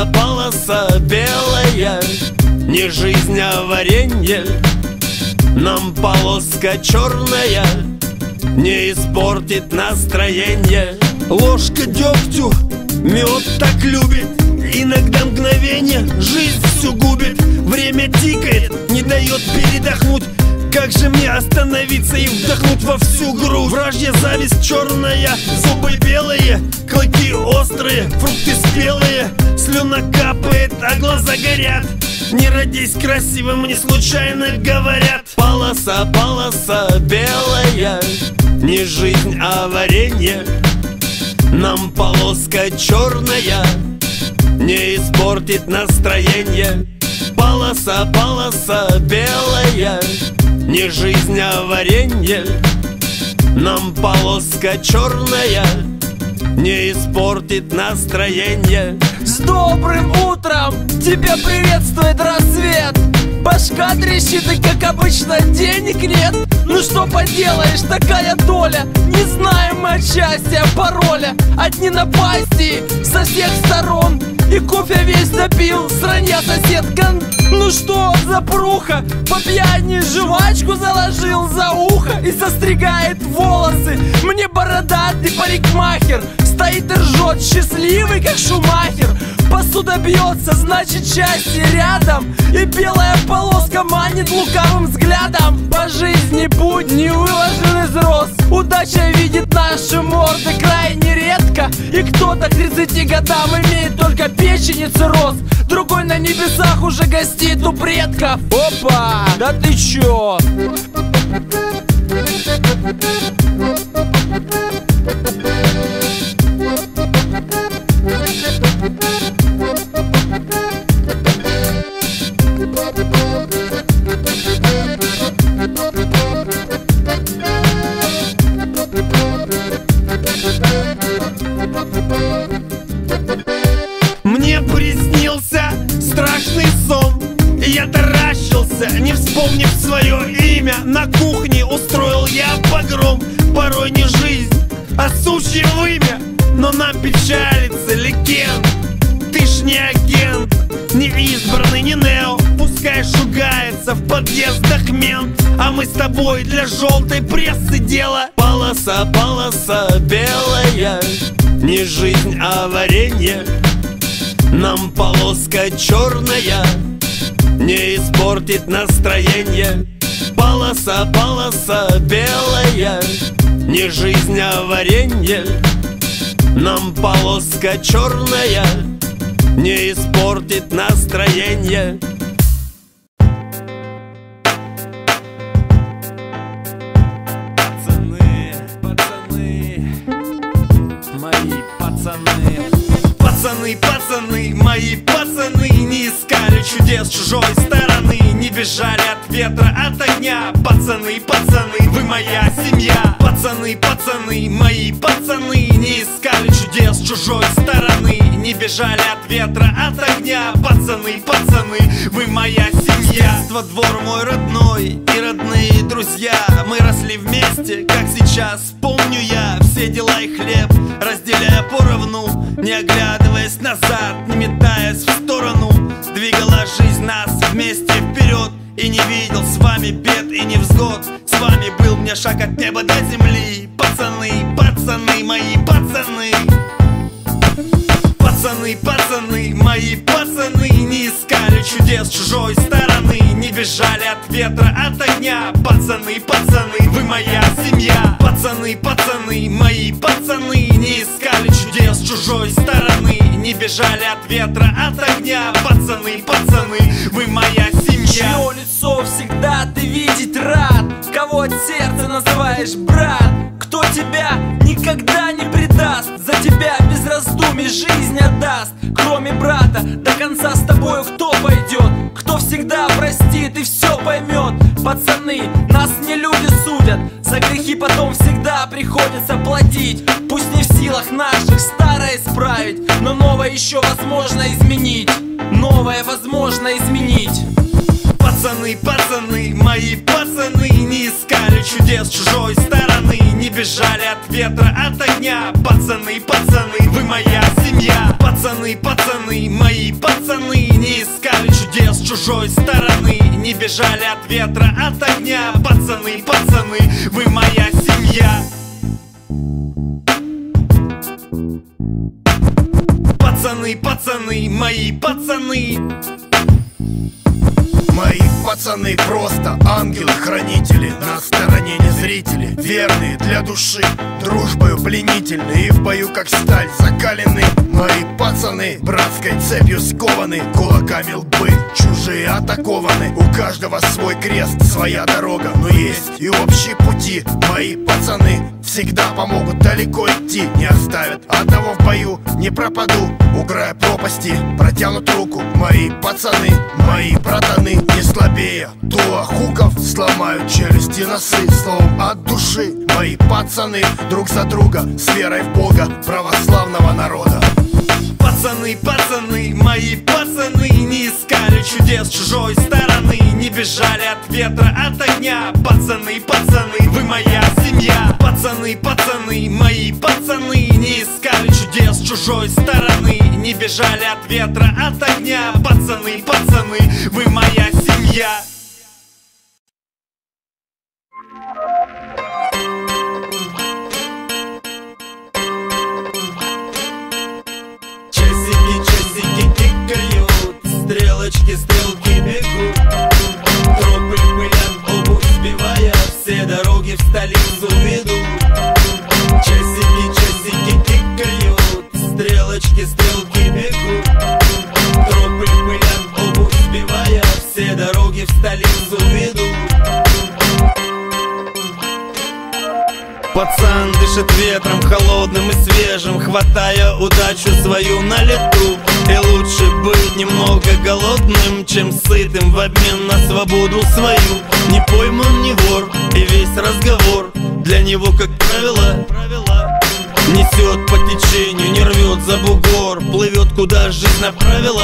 белая, не жизнь, а варенье. Нам полоска черная не испортит настроение. Ложка дегтю мед так любит, иногда мгновение жизнь всю губит. Время тикает, не дает передохнуть. Как же мне остановиться и вдохнуть во всю грудь? Вражья зависть черная, зубы белые, клыки острые, фрукты спелые. Слюна капает, а глаза горят. Не родись красивым, не случайно говорят. Полоса белая, не жизнь, а варенье. Нам полоска черная не испортит настроение. Полоса белая, не жизнь, а варенье. Нам полоска черная не испортит настроение. С добрым утром тебя приветствует рассвет. Башка трещит, и как обычно денег нет. Ну что поделаешь, такая доля. Не знаем мы от счастья пароля. Одни напасти со всех сторон. И кофе весь допил, сранья сосед Ну что, запруха, по пьяни жвачку заложил за ухо и состригает волосы. Мне бородатый парикмахер стоит и ржет, счастливый как Шумахер. Посуда бьется, значит счастье рядом, и белая полоска манит лукавым взглядом. По жизни путь не выложен из роз, удача видит наши морды крайне редко. И кто-то к 30 годам имеет только печень и цирроз, другой на небесах уже гостит у предков. Опа, да ты чё? Мне приснился страшный сон, и я таращился, не вспомнив свое имя. На кухне устроил я погром, порой не жизнь, а сучье вымя. Но нам печалится легенд, ты ж не агент, не избранный, не нео. Пускай шугается в подъездах мент, а мы с тобой для желтой прессы дело. Полоса, полоса белая, не жизнь, а варенье. Нам полоска черная не испортит настроение. Полоса, полоса белая, не жизнь, а варенье. Нам полоска черная не испортит настроение. Пацаны, пацаны, мои пацаны. Пацаны, пацаны, мои пацаны, не искали чудес чужой стороны, не бежали от ветра, от огня. Пацаны, пацаны, вы моя семья. Пацаны, пацаны, мои пацаны, не искали чудес чужой стороны, не бежали от ветра, от огня. Пацаны, пацаны, вы моя семья. С детства двор мой родной и родные друзья. Мы росли вместе, как сейчас помню я. Все дела и хлеб разделяя поровну, не оглядываясь назад, не метаясь в сторону. Двигала жизнь нас вместе вперед, и не видел с вами бед и невзгод. С вами был мне шаг от неба до земли. Пацаны, пацаны, мои пацаны. Пацаны, пацаны, мои пацаны, не искали чудес чужой стороны, не бежали от ветра, от огня. Пацаны, пацаны, вы моя семья. Пацаны, пацаны, мои пацаны, не искали чудес чужой стороны, не бежали от ветра, от огня. Пацаны, пацаны, вы моя семья. Чье лицо всегда ты видеть рад, кого от сердца называешь брат, кто тебя никогда не предаст, за тебя без раздумий жизнь отдаст. Кроме брата, до конца с тобою кто пойдет, кто всегда простит и все поймет. Пацаны, нас не люди судят, за грехи потом всегда приходится платить. Пусть не в силах наших старое исправить, но новое еще возможно изменить. Новое возможно изменить. Пацаны, пацаны, мои пацаны, не искали чудес чужой стороны, не бежали от ветра, от огня. Пацаны, пацаны, вы моя семья. Пацаны, пацаны, мои пацаны, не искали чудес чужой стороны, не бежали от ветра, от огня. Пацаны, пацаны, вы моя семья. Пацаны, пацаны, мои пацаны. Мои пацаны просто ангелы-хранители, на стороне не зрители, верные для души, дружбою пленительны и в бою как сталь закалены. Мои пацаны братской цепью скованы, кулаками лбы чужие атакованы. У каждого свой крест, своя дорога, но есть и общие пути. Мои пацаны всегда помогут далеко идти, не оставят одного в бою, не пропаду. У края пропасти протянут руку. Мои пацаны, мои братаны, не слабее туахуков, сломают челюсти, носы, словом от души. Мои пацаны друг за друга, с верой в Бога православного народа. Пацаны, пацаны, мои пацаны, не искали чудес чужой стороны, не бежали от ветра, от огня. Пацаны, пацаны, вы моя семья. Пацаны, пацаны, мои пацаны, не искали чудес где с чужой стороны не бежали от ветра, от огня. Пацаны, пацаны, вы моя семья. Часики, часики тикают, стрелочки, стрелки бегут. Тропы пылят, обувь сбивая, все дороги в столицу ведут. Часики, часики тикают, стрелочки, стрелки бегут. Тропы пылят, обувь сбивая, все дороги в столицу ведут. Пацан дышит ветром холодным и свежим, хватая удачу свою на лету. И лучше быть немного голодным, чем сытым в обмен на свободу свою. Не пойман, не вор, и весь разговор для него, как правило, несет по течению, не рвет за бугор, плывет, куда жизнь направила.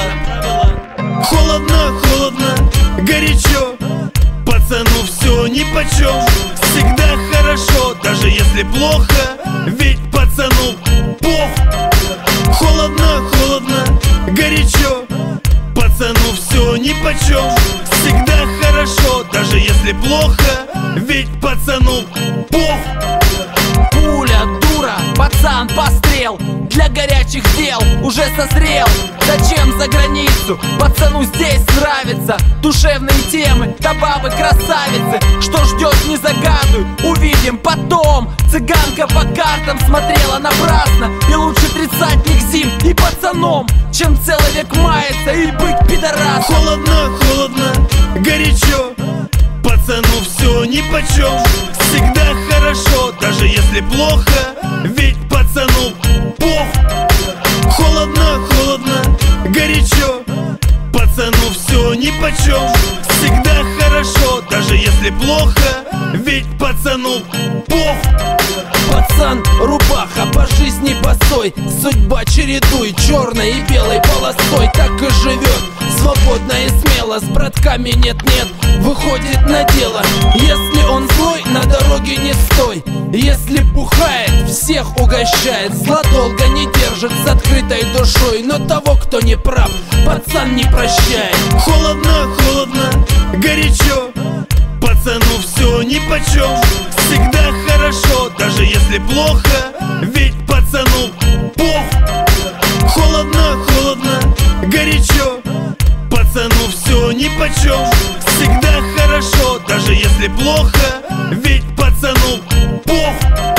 Холодно, холодно, горячо, пацану все нипочем. Всегда хорошо, даже если плохо, ведь пацану пох. Холодно, холодно, горячо, пацану все нипочем. Всегда хорошо, даже если плохо, ведь пацану пох. Пуля, дура, пацан, пострел, для горячих дел уже созрел. Зачем за границу? Пацану здесь нравится. Душевные темы, да бабы красавицы. Что ждет, не загадывай, увидим потом. Цыганка по картам смотрела напрасно. И лучше тридцатник зим и пацаном, чем целый век маяться и быть пидорасом. Холодно, холодно, горячо, пацану все нипочем. Всегда хорошо, даже если плохо, ведь пацану пох. Холодно, холодно, горячо, пацану все нипочем. Всегда хорошо, даже если плохо, ведь пацану пох. Пацан, рубаха, по жизни босой, судьба чередует черной и белой полосой. Так и живет, свободно и смело, с братками нет-нет, выходит на дело. Если он злой, на дороге не стой. Если бухает, всех угощает. Зла долго не держит, с открытой душой. Но того, кто не прав, пацан не прощает. Холодно, холодно, горячо, пацану все нипочем. Всегда хорошо, даже если плохо, ведь пацану пох. Холодно, холодно, горячо, пацану все нипочем. Всегда хорошо, даже если плохо, ведь пацану пох.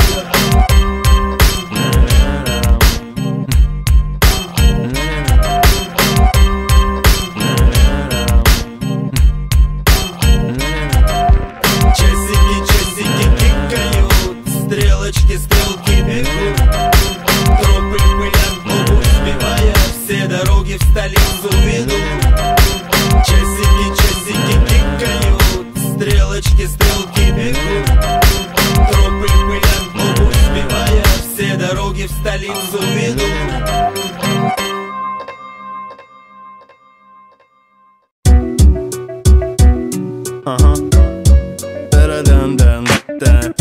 Часики, часики тикают, стрелочки, стрелки бегут. Тропы пылят, обувь сбивая, все дороги в столицу ведут. Часики, часики тикают, стрелочки, стрелки бегут. Тропы пылят, обувь сбивая, все дороги в столицу ведут. Ага. Та-да-дан-дан-да.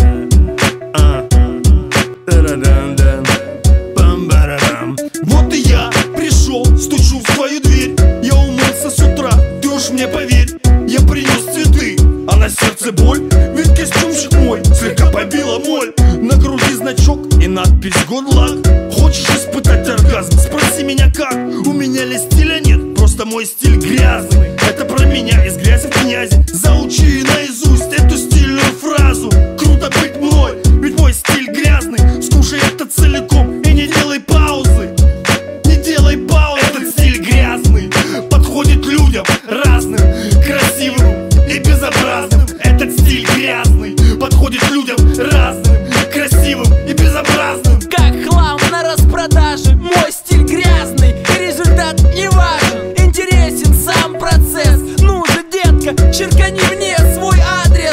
Та-да-дан-дан. Пам-барадам. Вот и я пришел, стучу в твою дверь. Я умылся с утра, ты уж мне поверь. Я принес цветы, а на сердце боль. Ведь костюмчик мой слегка побила моль. На груди значок и надпись «Good luck». Хочешь испытать оргазм? Спроси меня как. У меня ли стиля нет, просто мой стиль грязный. Это про меня из грязи в князи. Заучи наизусть эту стильную фразу. Круто быть мной, ведь мой стиль грязный. Скушай это целиком и не делай паузы. Не делай паузы. Этот стиль грязный подходит людям разным, красивым и безобразным. Этот стиль грязный подходит людям разным, красивым и безобразным. Как хлам на распродаже, мой стиль грязный, и результат не важен. Интересен сам процесс. Ну же, детка, черкани мне свой адрес.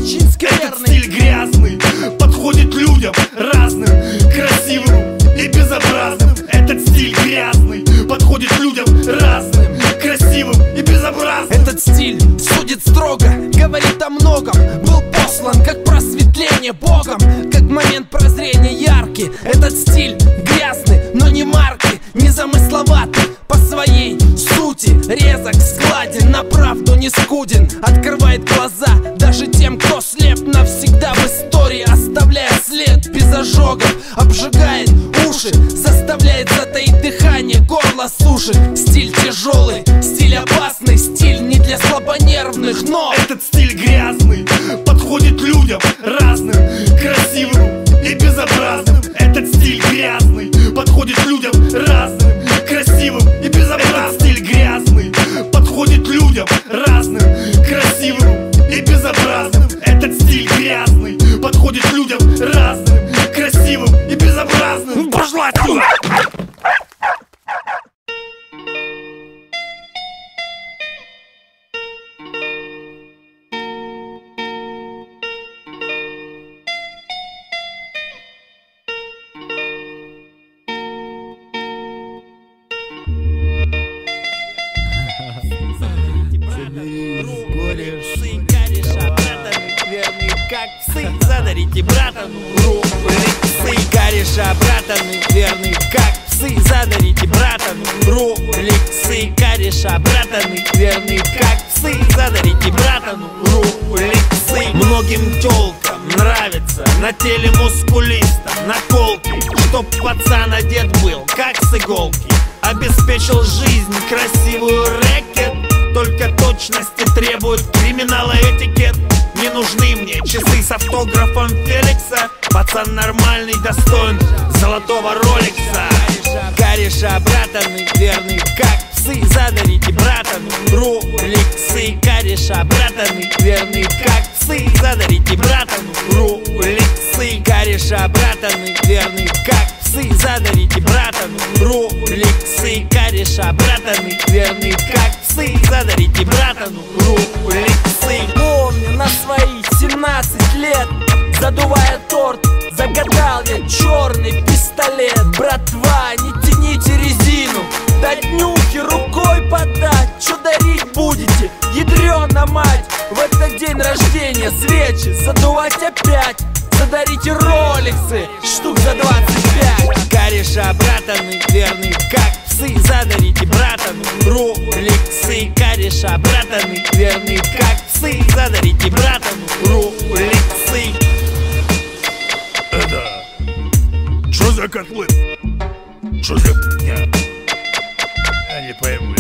очень скверный. Этот стиль грязный подходит людям разным, красивым и безобразным. Этот стиль грязный подходит людям разным, красивым и безобразным. Этот стиль судит строго, говорит о многом. Был послан как просветление Богом, как момент прозрения яркий. Этот стиль грязный, но не марки, не замысловатый по своей сути. Резок, складен, на правду не скуден. Открывает глаза даже тем, кто слеп. Навсегда в истории оставляя след без ожогов. Обжигает уши, заставляет затаить дыхание, горло сушит. Стиль тяжелый, стиль опасный, стиль не для слабонервных, но этот стиль грязный подходит людям разным, красивым и безобразным. Этот стиль грязный подходит людям разным, красивым и безобразным. Этот стиль грязный подходит людям разным, красивым и безобразным. Этот стиль грязный подходит людям разным, красивым и безобразным. Пошла отсюда! Задарите братану роликсы, кореша братаны, верный как псы. Задарите братану роликсы, кореша братаны, верный как псы. Задарите братану роликсы. Многим тёлкам нравится на теле мускулиста наколки, чтоб пацан одет был как с иголки. Обеспечил жизнь красивую рэкет, только точности требует криминала этикет. Не нужны мне часы с автографом Феликса. Пацан нормальный, достоин золотого роликса. Кореша братаны, верный как псы. Задарите братану роликсы, кореша братаны, верный как псы. Задарите братану роликсы, кореша братаны, верный как псы. Задарите братану роликсы, кореша братаны, верный как псы. Задарите братану роликсы. Помню на свои 17 лет, задувая торт, загадал я черный пистолет. Братва, не тяните резину, дать нюхи рукой подать. Чё дарить будете, ядрёна мать? В этот день рождения свечи задувать опять. Задарите роликсы, штук за 25. Кореша братаны, верный как псы. Задарите братану роликсы, кореша братаны, верный как псы. Задарите братану роликсы. Это... Чё за котлы? Чё за... Я не пойму,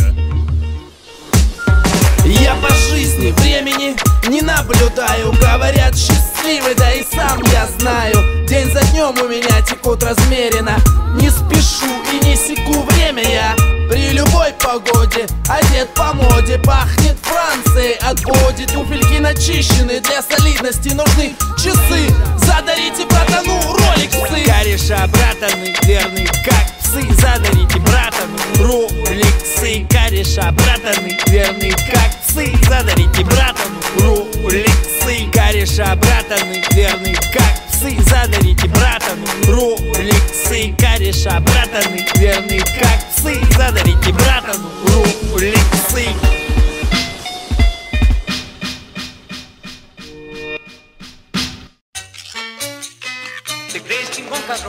я по жизни времени не наблюдаю. Говорят, счастливый, да и сам я знаю. День за днем у меня текут размеренно. Не спешу и не секу время я. При любой погоде одет по моде. Пахнет Францией от боди. Туфельки начищены, для солидности нужны часы. Задарите братану роликсы. Кореша братаны, верный как псы. Задарите братану роликсы, кореша братаны, верный как псы. Задарите братану роликсы, кореша братаны, верный как псы. Задарите братану роликсы, кореша братаны, верный как псы. Задарите братану роликсы. Te crees chingón, cabrón.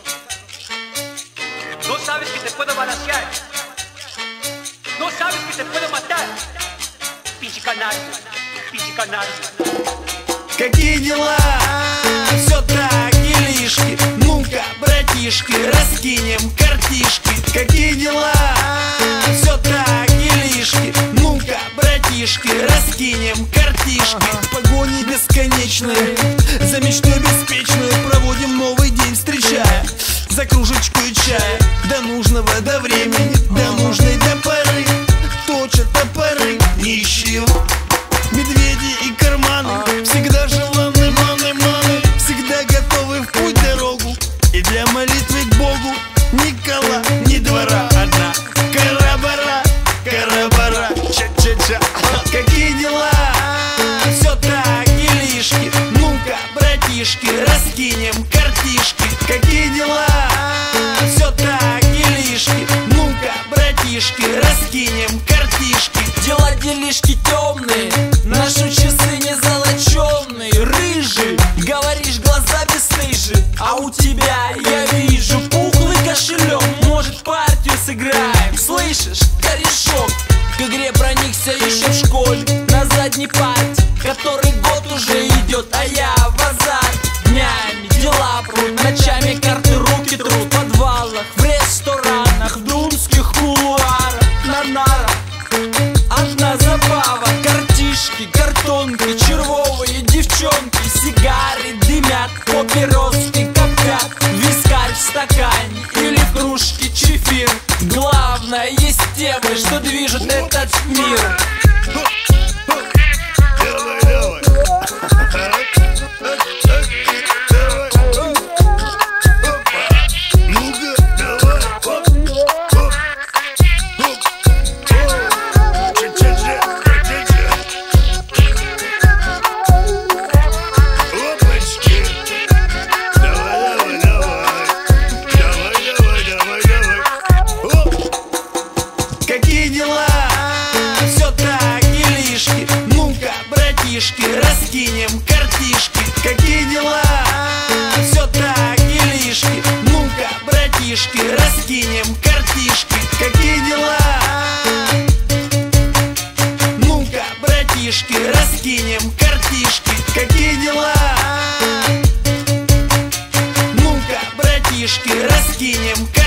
No sabes que te puedo balancear. No sabes que te puedo matar. Pinche canario, pinche canario. Какие дела? Все так, делишки. Ну-ка, братишки, раскинем картишки. Какие дела? Все так, делишки. Ну-ка, братишки, раскинем картишки. Погони бесконечные, за мечту беспечную проводим новый день, встречая за кружечку чая. До нужного, до времени, до нужной, до поры точат топоры нищие. Медведи и карманы всегда желанны, маны, всегда готовы в путь дорогу. И для молитвы к Богу ни кола, ни двора, одна карабара, карабара, ча-ча-ча. Какие дела? Все так, делишки. братишки, раскинем картишки. Какие дела? Все так, делишки. Ну-ка, братишки, раскинем картишки. Дела делишки темные, наши часы не золоченые. Рыжий, говоришь, глаза бесстыжие, а у тебя, я вижу, пухлый кошелек. Может, партию сыграем, слышишь, корешок? К игре проникся еще в школе, на задней парте, который год уже идет, а я в азарт. Днями дела прут, ночами карты руки трут. В подвалах, в ресторанах, в думских кулуарах, на нарах. Одна забава, картишки, картонки, червовые девчонки, сигары дымят, папироски коптят, вискарь в стакане или в кружке чефир. Главное, есть темы, что движут этот мир. Какие дела? Все так, делишки. Ну-ка, братишки, раскинем картишки. Какие дела? Все так, делишки. Ну-ка, братишки, раскинем картишки. Какие дела? Ну-ка, братишки, раскинем картишки. Какие дела? Ну-ка, братишки, раскинем картишки.